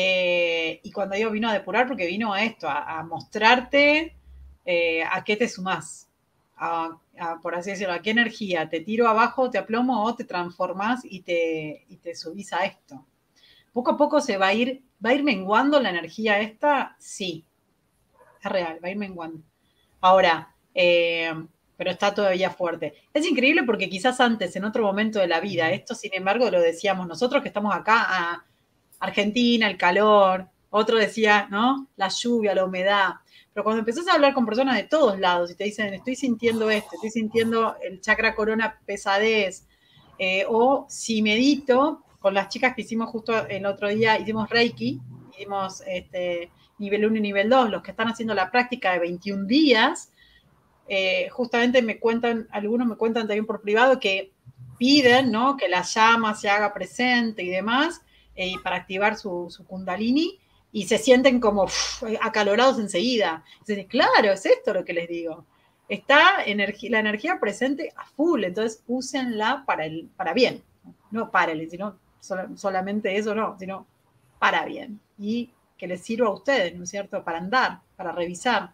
Eh, y cuando digo vino a depurar, porque vino a esto, a, a mostrarte eh, a qué te sumás, a, a, por así decirlo, a qué energía, te tiro abajo, te aplomo o te transformás y te, y te subís a esto. Poco a poco se va a ir, va a ir menguando la energía esta, sí, es real, va a ir menguando. Ahora, eh, pero está todavía fuerte. Es increíble porque quizás antes, en otro momento de la vida, esto sin embargo lo decíamos nosotros que estamos acá, a Argentina, el calor, otro decía, ¿no? La lluvia, la humedad. Pero cuando empezás a hablar con personas de todos lados y te dicen, estoy sintiendo esto, estoy sintiendo el chakra corona pesadez, eh, o si medito, con las chicas que hicimos justo el otro día, hicimos Reiki, hicimos este, nivel uno y nivel dos, los que están haciendo la práctica de veintiún días, eh, justamente me cuentan, algunos me cuentan también por privado que piden, ¿no? Que la llama se haga presente y demás, eh, para activar su, su kundalini, y se sienten como uf, acalorados enseguida. Entonces, claro, es esto lo que les digo. Está energi- la energía presente a full, entonces úsenla para, el, para bien. No para el, sino sol- solamente eso no, sino para bien. Y que les sirva a ustedes, ¿no es cierto? Para andar, para revisar.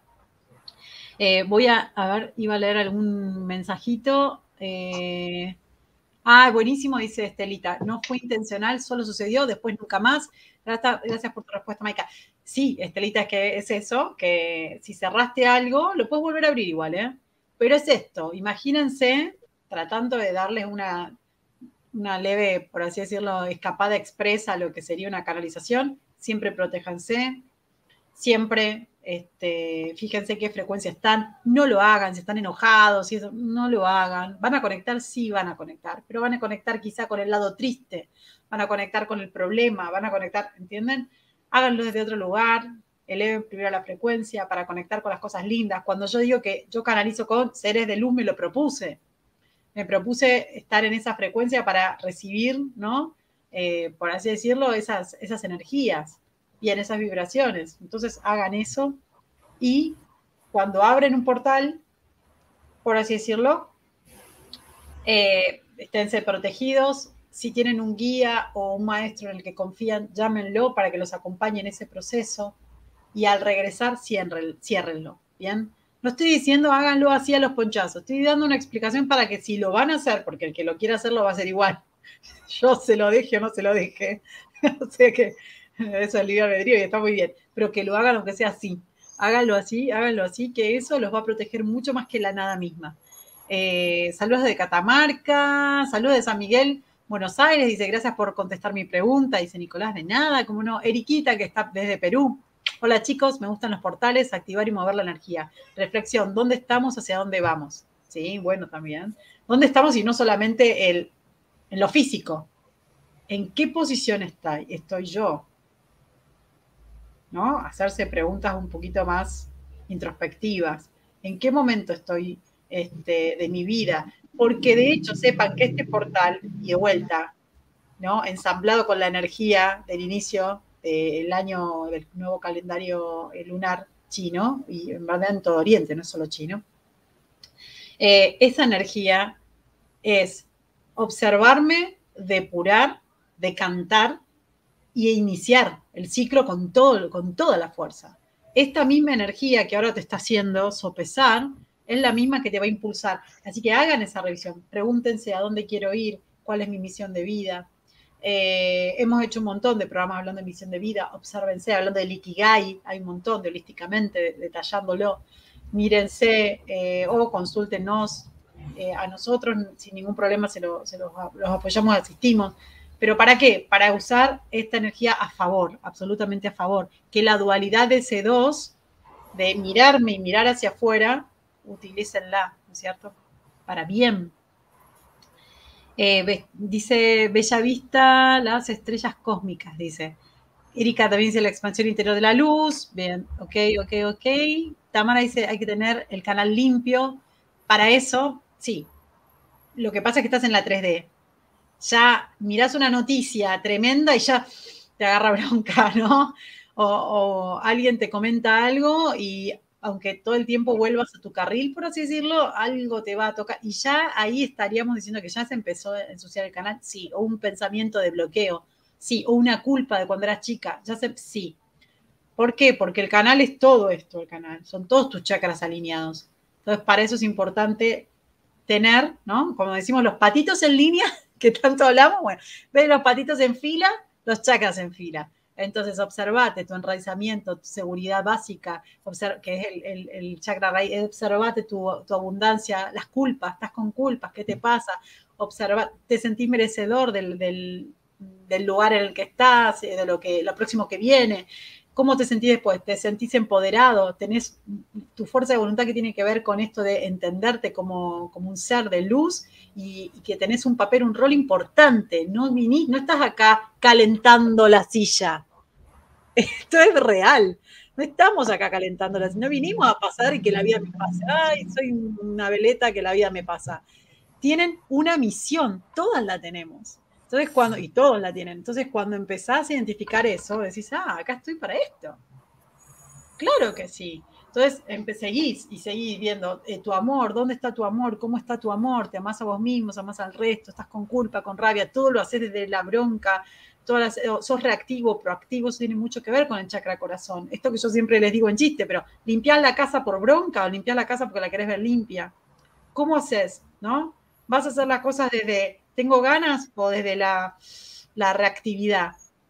Eh, voy a, a ver, iba a leer algún mensajito. Eh, ah, buenísimo, dice Estelita. No fue intencional, solo sucedió, después nunca más. Gracias, gracias por tu respuesta, Maika. Sí, Estelita, es que es eso, que si cerraste algo, lo puedes volver a abrir igual, ¿eh? Pero es esto, imagínense tratando de darles una, una leve, por así decirlo, escapada expresa a lo que sería una canalización. Siempre protéjanse, siempre este, fíjense qué frecuencia están, no lo hagan, si están enojados, y eso, no lo hagan. ¿Van a conectar? Sí, van a conectar, pero van a conectar quizá con el lado triste, van a conectar con el problema, van a conectar, ¿entienden? Háganlo desde otro lugar, eleven primero la frecuencia para conectar con las cosas lindas. Cuando yo digo que yo canalizo con seres de luz, me lo propuse. me propuse estar en esa frecuencia para recibir, ¿no? Eh, por así decirlo, esas, esas energías y en esas vibraciones. Entonces hagan eso y cuando abren un portal, por así decirlo, eh, esténse protegidos. Si tienen un guía o un maestro en el que confían, llámenlo para que los acompañe en ese proceso y al regresar, ciérrenlo, ¿bien? No estoy diciendo háganlo así a los ponchazos, estoy dando una explicación para que si lo van a hacer, porque el que lo quiera hacer lo va a hacer igual, yo se lo deje o no se lo deje, o sea que eso es libre albedrío y está muy bien, pero que lo hagan aunque sea así, háganlo así, háganlo así, que eso los va a proteger mucho más que la nada misma. Eh, saludos de Catamarca, saludos de San Miguel, Buenos Aires, dice gracias por contestar mi pregunta, dice Nicolás, de nada, como no, Eriquita que está desde Perú. Hola chicos, me gustan los portales, activar y mover la energía. Reflexión, ¿dónde estamos, hacia dónde vamos? Sí, bueno, también. ¿Dónde estamos y no solamente el, en lo físico? ¿En qué posición está, estoy yo? ¿No? Hacerse preguntas un poquito más introspectivas. ¿En qué momento estoy este, de mi vida? Porque de hecho sepan que este portal, y de vuelta, ¿no? Ensamblado con la energía del inicio del año del nuevo calendario lunar chino, y en verdad en todo Oriente, no es solo chino, eh, esa energía es observarme, depurar, decantar y iniciar el ciclo con, todo, con toda la fuerza. Esta misma energía que ahora te está haciendo sopesar es la misma que te va a impulsar. Así que hagan esa revisión, pregúntense a dónde quiero ir, cuál es mi misión de vida. Eh, hemos hecho un montón de programas hablando de misión de vida, obsérvense, hablando del Ikigai, hay un montón de holísticamente detallándolo, mírense eh, o consúltenos eh, a nosotros, sin ningún problema se, lo, se los, los apoyamos, asistimos. ¿Pero para qué? Para usar esta energía a favor, absolutamente a favor, que la dualidad de C dos, de mirarme y mirar hacia afuera, utilícenla, ¿no es cierto? Para bien. Eh, dice Bella Vista, las estrellas cósmicas, dice. Erika también dice la expansión interior de la luz. Bien, ok, ok, ok. Tamara dice hay que tener el canal limpio. Para eso, sí. Lo que pasa es que estás en la tres D. Ya mirás una noticia tremenda y ya te agarra bronca, ¿no? O, o alguien te comenta algo y aunque todo el tiempo vuelvas a tu carril, por así decirlo, algo te va a tocar. Y ya ahí estaríamos diciendo que ya se empezó a ensuciar el canal, sí. O un pensamiento de bloqueo, sí. O una culpa de cuando eras chica, ya se, sí. ¿Por qué? Porque el canal es todo esto, el canal. Son todos tus chakras alineados. Entonces, para eso es importante tener, ¿no? Como decimos, los patitos en línea, que tanto hablamos, bueno, ves los patitos en fila, los chakras en fila. Entonces, observate tu enraizamiento, tu seguridad básica, que es el, el, el chakra raíz, observate tu, tu abundancia, las culpas, estás con culpas, ¿qué te pasa? Observa, te sentís merecedor del, del, del lugar en el que estás, de lo, que, lo próximo que viene. ¿Cómo te sentís después? ¿Te sentís empoderado? ¿Tenés tu fuerza de voluntad que tiene que ver con esto de entenderte como, como un ser de luz y, y que tenés un papel, un rol importante? No, vinís, no estás acá calentando la silla. Esto es real. No estamos acá calentando la silla. No vinimos a pasar y que la vida me pase. Ay, soy una veleta que la vida me pasa. Tienen una misión. Todas la tenemos. Entonces, cuando, y todos la tienen, entonces cuando empezás a identificar eso, decís, ah, acá estoy para esto. Claro que sí. Entonces, seguís y seguís viendo eh, tu amor, ¿dónde está tu amor? ¿Cómo está tu amor? ¿Te amás a vos mismo? ¿Amás al resto? ¿Estás con culpa, con rabia? Todo lo haces desde la bronca, todas las, sos reactivo, proactivo, eso tiene mucho que ver con el chakra corazón. Esto que yo siempre les digo en chiste, pero limpiar la casa por bronca o limpiar la casa porque la querés ver limpia. ¿Cómo haces? ¿No? Vas a hacer las cosas desde ¿tengo ganas? O desde la, la reactividad.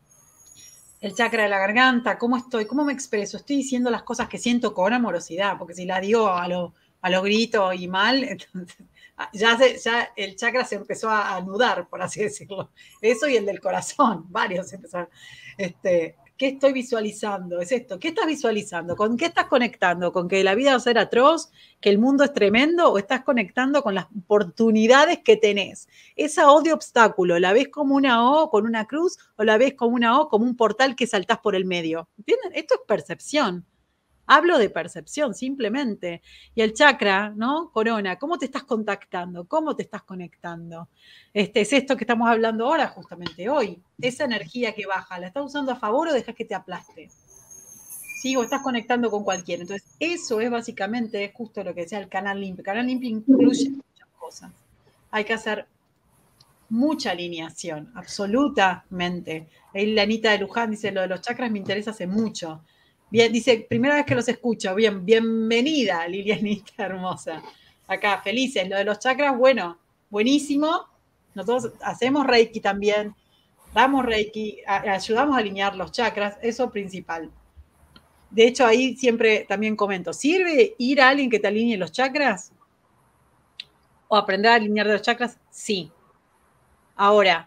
El chakra de la garganta, ¿cómo estoy? ¿Cómo me expreso? Estoy diciendo las cosas que siento con amorosidad, porque si las digo a los a lo gritos y mal, entonces ya, se, ya el chakra se empezó a anudar, por así decirlo. Eso y el del corazón, varios empezaron. Este, ¿qué estoy visualizando? Es esto. ¿Qué estás visualizando? ¿Con qué estás conectando? ¿Con que la vida va a ser atroz? ¿Que el mundo es tremendo? ¿O estás conectando con las oportunidades que tenés? Esa O de obstáculo, ¿la ves como una O con una cruz? ¿O la ves como una O como un portal que saltás por el medio? ¿Entienden? Esto es percepción. Hablo de percepción, simplemente. Y el chakra, ¿no? Corona, ¿cómo te estás contactando? ¿Cómo te estás conectando? Este, es esto que estamos hablando ahora, justamente hoy. Esa energía que baja, ¿la estás usando a favor o dejas que te aplaste? Sí, o estás conectando con cualquiera. Entonces, eso es básicamente justo lo que decía el canal limpio. El canal limpio incluye muchas cosas. Hay que hacer mucha alineación, absolutamente. Ahí la Anita de Luján dice, lo de los chakras me interesa hace mucho. Bien, dice, primera vez que los escucho. Bien, bienvenida, Lilianita hermosa. Acá, felices. Lo de los chakras, bueno, buenísimo. Nosotros hacemos Reiki también, damos Reiki, ayudamos a alinear los chakras, eso principal. De hecho, ahí siempre también comento, ¿sirve ir a alguien que te alinee los chakras? ¿O aprender a alinear de los chakras? Sí. Ahora,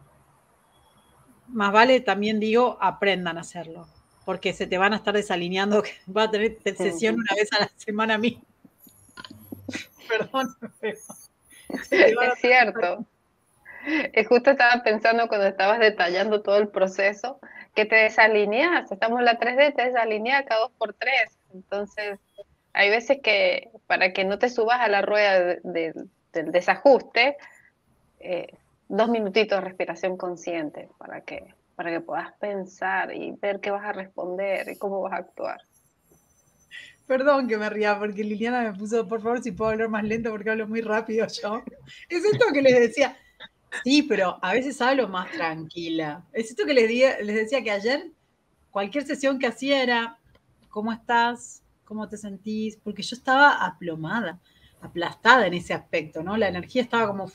más vale también digo, aprendan a hacerlo, porque se te van a estar desalineando, va a tener sesión una vez a la semana mismo. Perdón, pero es cierto. Es justo estaba pensando cuando estabas detallando todo el proceso, que te desalineas, estamos en la tres D, te desalineas cada dos por tres. Entonces, hay veces que para que no te subas a la rueda de, de, del desajuste, eh, dos minutitos de respiración consciente para que, para que puedas pensar y ver qué vas a responder y cómo vas a actuar. Perdón que me ría, porque Liliana me puso, por favor, si puedo hablar más lento porque hablo muy rápido yo. Es esto que les decía. Sí, pero a veces hablo más tranquila. Es esto que les, di, les decía que ayer cualquier sesión que hacía era, ¿cómo estás? ¿Cómo te sentís? Porque yo estaba aplomada, aplastada en ese aspecto, ¿no? La energía estaba como...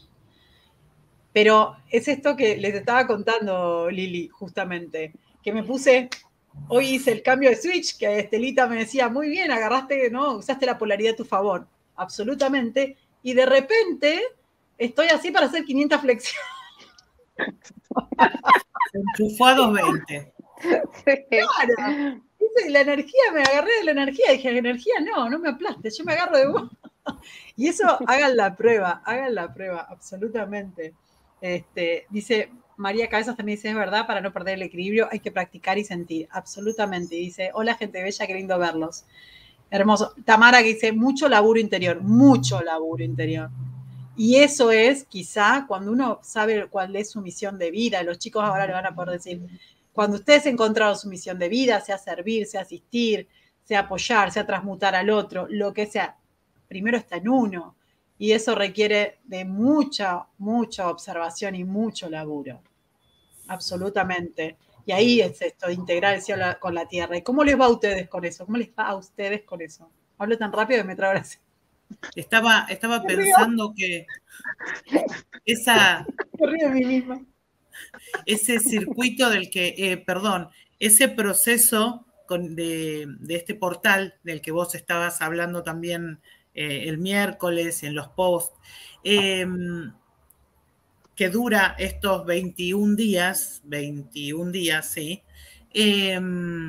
Pero es esto que les estaba contando, Lili, justamente, que me puse... Hoy hice el cambio de switch, que Estelita me decía, muy bien, agarraste, ¿no? Usaste la polaridad a tu favor. Absolutamente. Y de repente estoy así para hacer quinientas flexiones. Se enchufó a doscientos veinte. Claro. Dice, la energía, me agarré de la energía. Dije, energía no, no me aplaste, yo me agarro de vos. Y eso, hagan la prueba, hagan la prueba, absolutamente. Este, dice... María Cabezas también dice, es verdad, para no perder el equilibrio hay que practicar y sentir. Absolutamente. Dice, hola gente bella, qué lindo verlos. Hermoso. Tamara que dice, mucho laburo interior, mucho laburo interior. Y eso es quizá cuando uno sabe cuál es su misión de vida, los chicos ahora le van a poder decir, cuando ustedes han encontrado su misión de vida, sea servir, sea asistir, sea apoyar, sea transmutar al otro, lo que sea, primero está en uno. Y eso requiere de mucha, mucha observación y mucho laburo. Absolutamente. Y ahí es esto, de integrar el cielo con la tierra. ¿Y cómo les va a ustedes con eso? ¿Cómo les va a ustedes con eso? Hablo tan rápido que me trago así. Estaba, estaba pensando que esa, me río de mí misma. Ese circuito del que, eh, perdón, ese proceso con, de, de este portal del que vos estabas hablando también eh, el miércoles en los posts, eh, que dura estos veintiún días, veintiún días, sí, eh,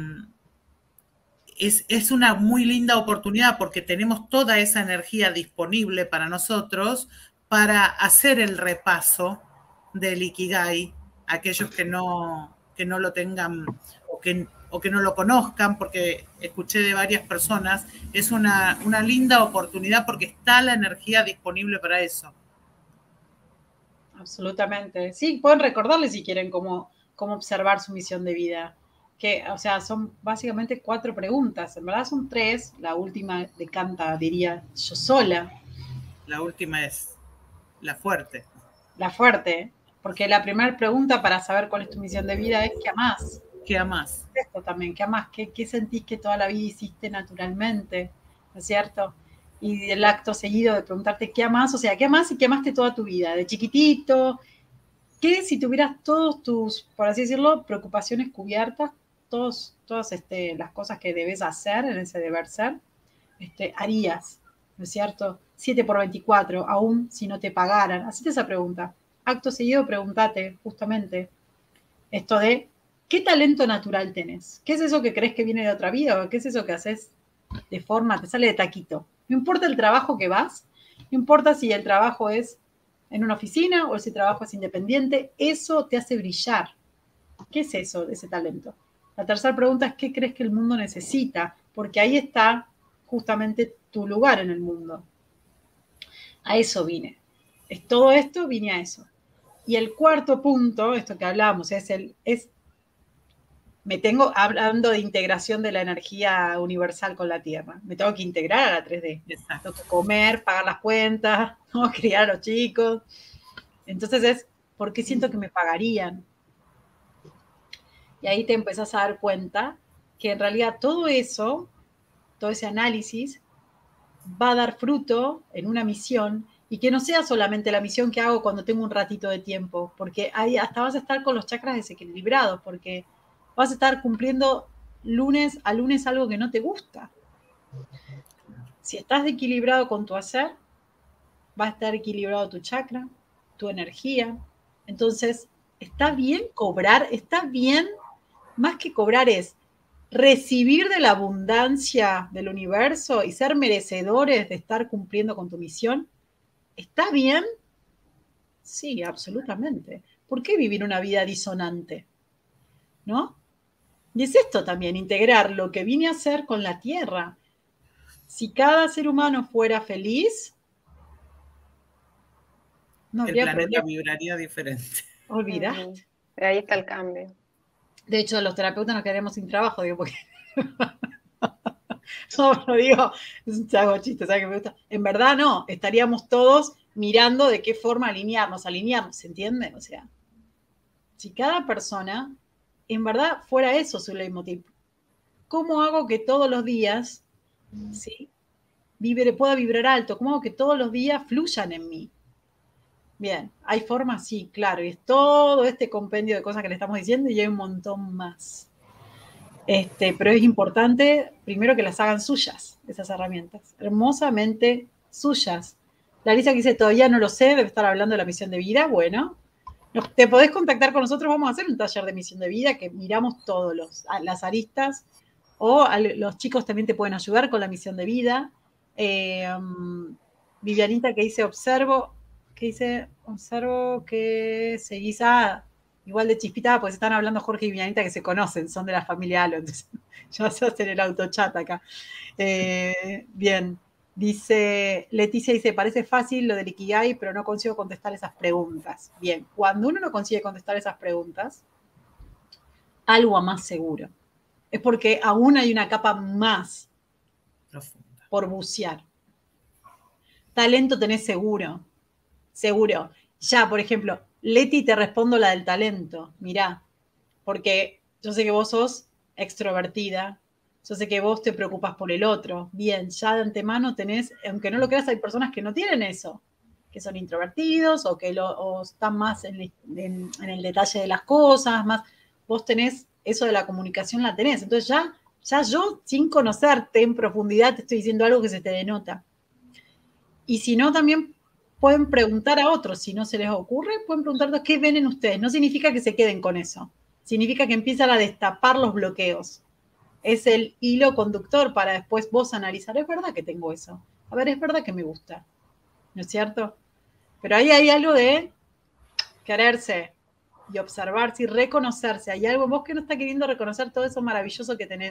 es, es una muy linda oportunidad porque tenemos toda esa energía disponible para nosotros para hacer el repaso del Ikigai, aquellos que no, que no lo tengan o que, o que no lo conozcan, porque escuché de varias personas, es una, una linda oportunidad porque está la energía disponible para eso. Absolutamente. Sí, pueden recordarles si quieren cómo, cómo observar su misión de vida. Que, o sea, son básicamente cuatro preguntas. En verdad son tres. La última decanta, diría yo sola. La última es la fuerte. La fuerte. Porque la primera pregunta para saber cuál es tu misión de vida es ¿qué amás? ¿Qué amás? Esto también, ¿qué amás? ¿Qué, qué sentís que toda la vida hiciste naturalmente? ¿No es cierto? Y el acto seguido de preguntarte ¿qué amás? O sea, ¿qué amás y qué amaste toda tu vida? De chiquitito. ¿Qué si tuvieras todos tus, por así decirlo, preocupaciones cubiertas, todos, todas este, las cosas que debes hacer en ese deber ser, este, harías, ¿no es cierto? siete por veinticuatro, aún si no te pagaran. Hacete esa pregunta. Acto seguido, pregúntate justamente esto de ¿qué talento natural tenés? ¿Qué es eso que crees que viene de otra vida? ¿O qué es eso que haces de forma, te sale de taquito? No importa el trabajo que vas, no importa si el trabajo es en una oficina o si el trabajo es independiente, eso te hace brillar. ¿Qué es eso, ese talento? La tercera pregunta es ¿qué crees que el mundo necesita? porque ahí está justamente tu lugar en el mundo. A eso vine. Es todo esto, vine a eso. Y el cuarto punto, esto que hablábamos, es el, es, me tengo, hablando de integración de la energía universal con la Tierra, me tengo que integrar a la tres D. Exacto. Tengo que comer, pagar las cuentas, ¿no? Criar a los chicos. Entonces es, ¿por qué siento que me pagarían? Y ahí te empezás a dar cuenta que en realidad todo eso, todo ese análisis, va a dar fruto en una misión y que no sea solamente la misión que hago cuando tengo un ratito de tiempo, porque ahí hasta vas a estar con los chakras desequilibrados, porque vas a estar cumpliendo lunes a lunes algo que no te gusta. Si estás equilibrado con tu hacer, va a estar equilibrado tu chakra, tu energía. Entonces, está bien cobrar, está bien, más que cobrar es recibir de la abundancia del universo y ser merecedores de estar cumpliendo con tu misión. ¿Está bien? Sí, absolutamente. ¿Por qué vivir una vida disonante? ¿No? Y es esto también, integrar lo que vine a hacer con la Tierra. Si cada ser humano fuera feliz, no el habría planeta problema. vibraría diferente. Olvidaste. Uh-huh. Ahí está el cambio. De hecho, los terapeutas nos quedaremos sin trabajo, digo, porque... no, lo digo, es hago chiste, ¿sabes qué me gusta? En verdad no, estaríamos todos mirando de qué forma alinearnos, alinearnos, ¿se entiende? O sea, si cada persona, en verdad, fuera eso su leitmotiv, ¿cómo hago que todos los días, ¿sí? Vibre, pueda vibrar alto? ¿Cómo hago que todos los días fluyan en mí? Bien, ¿hay formas? Sí, claro, y es todo este compendio de cosas que le estamos diciendo y hay un montón más. Este, pero es importante, primero, que las hagan suyas, esas herramientas, hermosamente suyas. Larisa que dice, todavía no lo sé, debe estar hablando de la misión de vida. Bueno, te podés contactar con nosotros, vamos a hacer un taller de misión de vida que miramos todos los, las aristas, o a los chicos también te pueden ayudar con la misión de vida. Eh, um, Vivianita que dice, observo, que dice, observo que seguís a... igual de chispita, pues están hablando Jorge y Vivianita que se conocen, son de la familia Alo, entonces ya se hacen el autochat acá. Eh, bien, dice, Leticia dice, parece fácil lo del Ikigai, pero no consigo contestar esas preguntas. Bien, cuando uno no consigue contestar esas preguntas, algo más seguro. Es porque aún hay una capa más profunda por bucear. Talento tenés seguro, seguro. Ya, por ejemplo, Leti, te respondo la del talento, mirá, porque yo sé que vos sos extrovertida, yo sé que vos te preocupas por el otro, bien, ya de antemano tenés, aunque no lo creas, hay personas que no tienen eso, que son introvertidos o que lo, o están más en, en, en el detalle de las cosas, más, vos tenés eso de la comunicación, la tenés, entonces ya, ya yo, sin conocerte en profundidad, te estoy diciendo algo que se te denota. Y si no, también pueden preguntar a otros, si no se les ocurre, pueden preguntar qué ven en ustedes. No significa que se queden con eso, significa que empiezan a destapar los bloqueos. Es el hilo conductor para después vos analizar, es verdad que tengo eso, a ver, es verdad que me gusta, ¿no es cierto? Pero ahí hay algo de quererse y observarse y reconocerse. Hay algo en vos que no está queriendo reconocer todo eso maravilloso que tenés.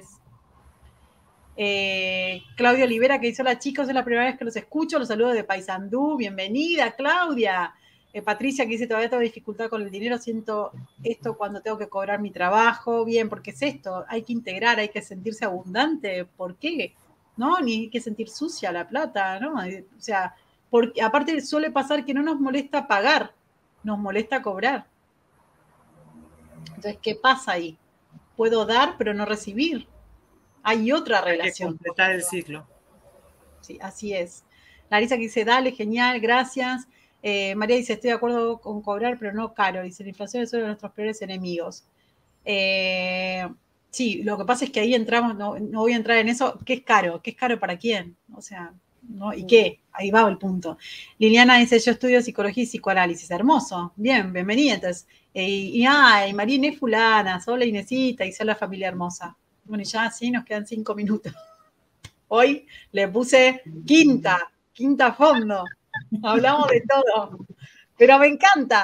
Eh, Claudia Olivera que dice, hola chicos, es la primera vez que los escucho, los saludo de Paysandú, bienvenida Claudia. eh, Patricia que dice, todavía tengo dificultad con el dinero, siento esto cuando tengo que cobrar mi trabajo, bien, porque es esto, hay que integrar, hay que sentirse abundante, ¿por qué? ¿No? Ni hay que sentir sucia la plata, ¿no? O sea, porque aparte suele pasar que no nos molesta pagar, nos molesta cobrar. Entonces, ¿qué pasa ahí? Puedo dar, pero no recibir. Hay otra relación. Hay que completar el ciclo. Sí, así es. Larisa que dice, dale, genial, gracias. Eh, María dice, estoy de acuerdo con cobrar, pero no caro. Dice, la inflación es uno de nuestros peores enemigos. Eh, sí, lo que pasa es que ahí entramos, no, no voy a entrar en eso, ¿qué es caro? ¿Qué es caro para quién? O sea, ¿no? ¿Y qué? Ahí va el punto. Liliana dice, yo estudio psicología y psicoanálisis. Hermoso. Bien, bienvenida. Entonces, eh, y, y ay, María Inés fulana, hola Inesita, y sola familia hermosa. Bueno, y ya así nos quedan cinco minutos. Hoy le puse quinta, quinta fondo. Hablamos de todo. Pero me encanta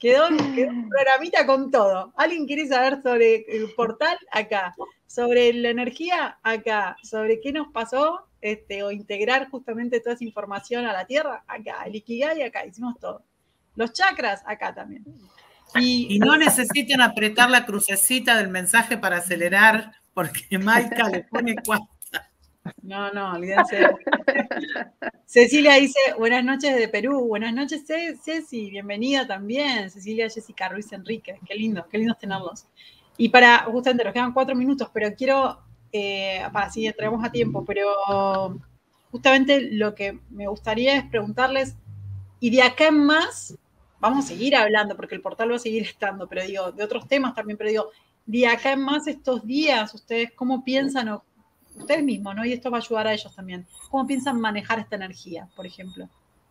Quedó, quedó un programita con todo. ¿Alguien quiere saber sobre el portal? Acá. Sobre la energía, acá. Sobre qué nos pasó, este, o integrar justamente toda esa información a la Tierra, acá. El Ikigai, acá. Hicimos todo. Los chakras, acá también. Y, y no necesitan apretar la crucecita del mensaje para acelerar, porque Maika le pone cuatro. No, no, olvídense. Cecilia dice, buenas noches de Perú. Buenas noches, Ceci, bienvenida también. Cecilia Jessica Ruiz Enríquez, qué lindo, qué lindo tenerlos. Y para, justamente nos quedan cuatro minutos, pero quiero, eh, para así entremos a tiempo, pero justamente lo que me gustaría es preguntarles, y de acá en más, vamos a seguir hablando, porque el portal va a seguir estando, pero digo, de otros temas también, pero digo, de acá en más estos días, ustedes cómo piensan o ustedes mismos, ¿no? Y esto va a ayudar a ellos también. ¿Cómo piensan manejar esta energía, por ejemplo?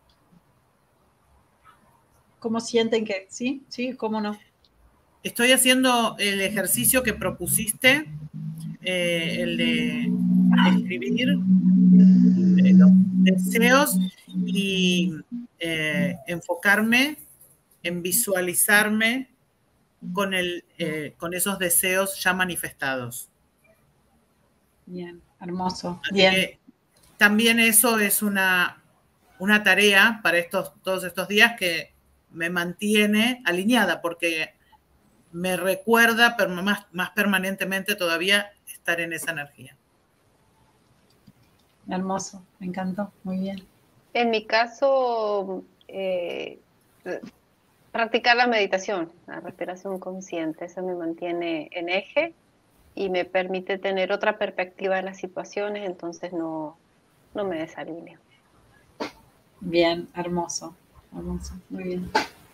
¿Cómo sienten que sí? ¿Sí? ¿Cómo no? Estoy haciendo el ejercicio que propusiste, eh, el de escribir eh, los deseos y eh, enfocarme en visualizarme con, el, eh, con esos deseos ya manifestados. Bien, hermoso. Así bien. que también eso es una, una tarea para estos, todos estos días que me mantiene alineada, porque me recuerda más, más permanentemente todavía estar en esa energía. Hermoso, me encantó, muy bien. En mi caso, eh, practicar la meditación, la respiración consciente, eso me mantiene en eje y me permite tener otra perspectiva de las situaciones, entonces no, no me desalineo. Bien, hermoso, hermoso, muy bien.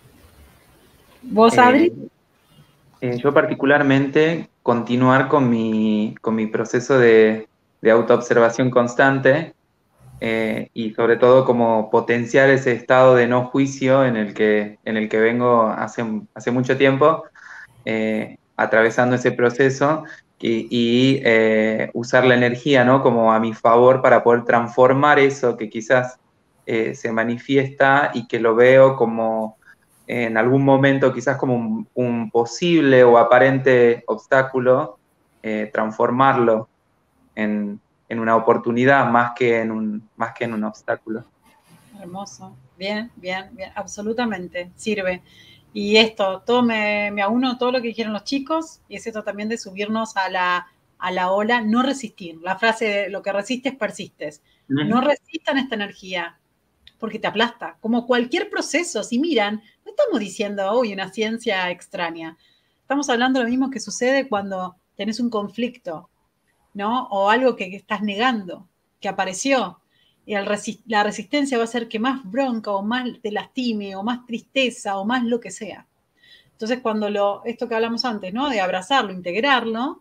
¿Vos, Adri? Eh, eh, yo particularmente continuar con mi, con mi proceso de, de autoobservación constante eh, y sobre todo como potenciar ese estado de no juicio en el que, en el que vengo hace, hace mucho tiempo, eh, atravesando ese proceso y, y eh, usar la energía, ¿no? Como a mi favor para poder transformar eso que quizás eh, se manifiesta y que lo veo como en algún momento quizás como un, un posible o aparente obstáculo, eh, transformarlo en, en una oportunidad más que en un, más que en un obstáculo. Hermoso, bien, bien, bien, absolutamente, sirve. Y esto, todo me, me auno todo lo que dijeron los chicos, y es esto también de subirnos a la, a la ola, no resistir. La frase de lo que resistes, persistes. Uh-huh. No resistan esta energía, porque te aplasta, como cualquier proceso. Si miran, no estamos diciendo, uy, una ciencia extraña. Estamos hablando de lo mismo que sucede cuando tenés un conflicto, ¿no? O algo que, que estás negando, que apareció. Y el resi- la resistencia va a hacer que más bronca o más te lastime o más tristeza o más lo que sea. Entonces, cuando lo, esto que hablamos antes, ¿no? De abrazarlo, integrarlo,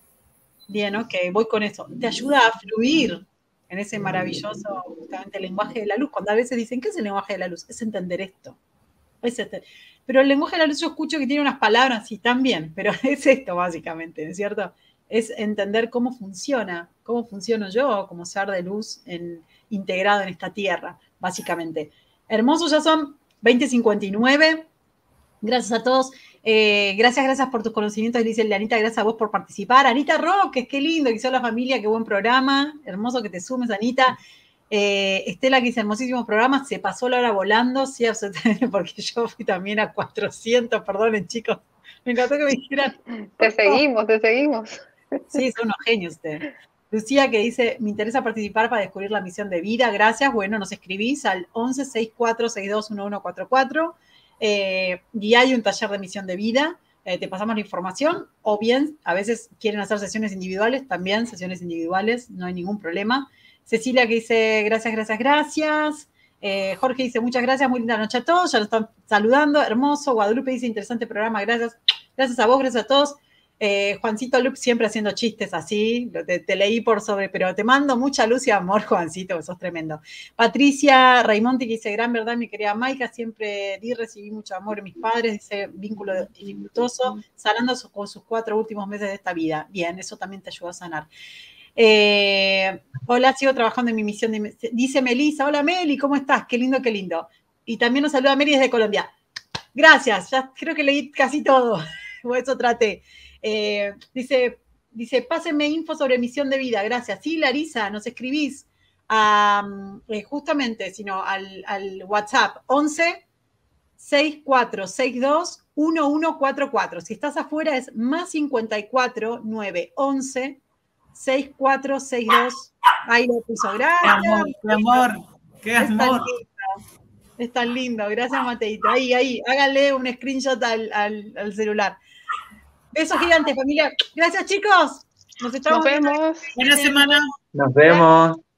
bien, ok, voy con eso. Te ayuda a fluir en ese maravilloso, justamente, lenguaje de la luz. Cuando a veces dicen, ¿qué es el lenguaje de la luz? Es entender esto. Es este. Pero el lenguaje de la luz yo escucho que tiene unas palabras y también, pero es esto básicamente, ¿no es cierto? Es entender cómo funciona, cómo funciono yo como ser de luz en, integrado en esta tierra, básicamente. Hermosos, ya son veinte cincuenta y nueve. Gracias a todos. Eh, gracias, gracias por tus conocimientos, dice Anita, gracias a vos por participar. Anita Roques, qué lindo, que hizo la familia, qué buen programa. Hermoso que te sumes, Anita. Eh, Estela, que dice hermosísimos programas, se pasó la hora volando, sí, absolutamente, porque yo fui también a cuatrocientos, perdonen chicos, me encantó que me dijeran. Te seguimos, te seguimos. Sí, son unos genios ustedes. Lucía, que dice, me interesa participar para descubrir la misión de vida, gracias, bueno, nos escribís al once sesenta y cuatro sesenta y dos once cuarenta y cuatro, eh, y hay un taller de misión de vida, eh, te pasamos la información, o bien, a veces quieren hacer sesiones individuales, también sesiones individuales, no hay ningún problema. Cecilia, que dice, gracias, gracias, gracias. Eh, Jorge dice, muchas gracias, muy linda noche a todos, ya nos están saludando, hermoso. Guadalupe dice, interesante programa, gracias. Gracias a vos, gracias a todos. Eh, Juancito Lup siempre haciendo chistes así, te, te leí por sobre, pero te mando mucha luz y amor, Juancito, que sos tremendo. Patricia Raimonti, que dice, gran verdad, mi querida Maika, siempre di, recibí mucho amor de mis padres, dice, vínculo dificultoso, sanando su, con sus cuatro últimos meses de esta vida. Bien, eso también te ayudó a sanar. Eh, hola, sigo trabajando en mi misión, de, dice Melissa, hola Meli, ¿cómo estás? Qué lindo, qué lindo. Y también nos saluda Meli desde Colombia. Gracias, ya creo que leí casi todo. Por eso traté. Eh, dice, dice, pásenme info sobre misión de vida. Gracias. Sí, Larisa, nos escribís a, eh, justamente, sino al, al WhatsApp once sesenta y cuatro sesenta y dos once cuarenta y cuatro. Si estás afuera es más cincuenta y cuatro nueve once sesenta y cuatro sesenta y dos. Ahí lo puso. Gracias. Qué amor, qué amor. Qué Es tan amor. lindo. Es tan lindo. Gracias, Mateito. Ahí, ahí. Háganle un screenshot al, al, al celular. Besos gigantes, familia. Gracias, chicos. Nos estamos Nos vemos. Buena semana. Nos vemos.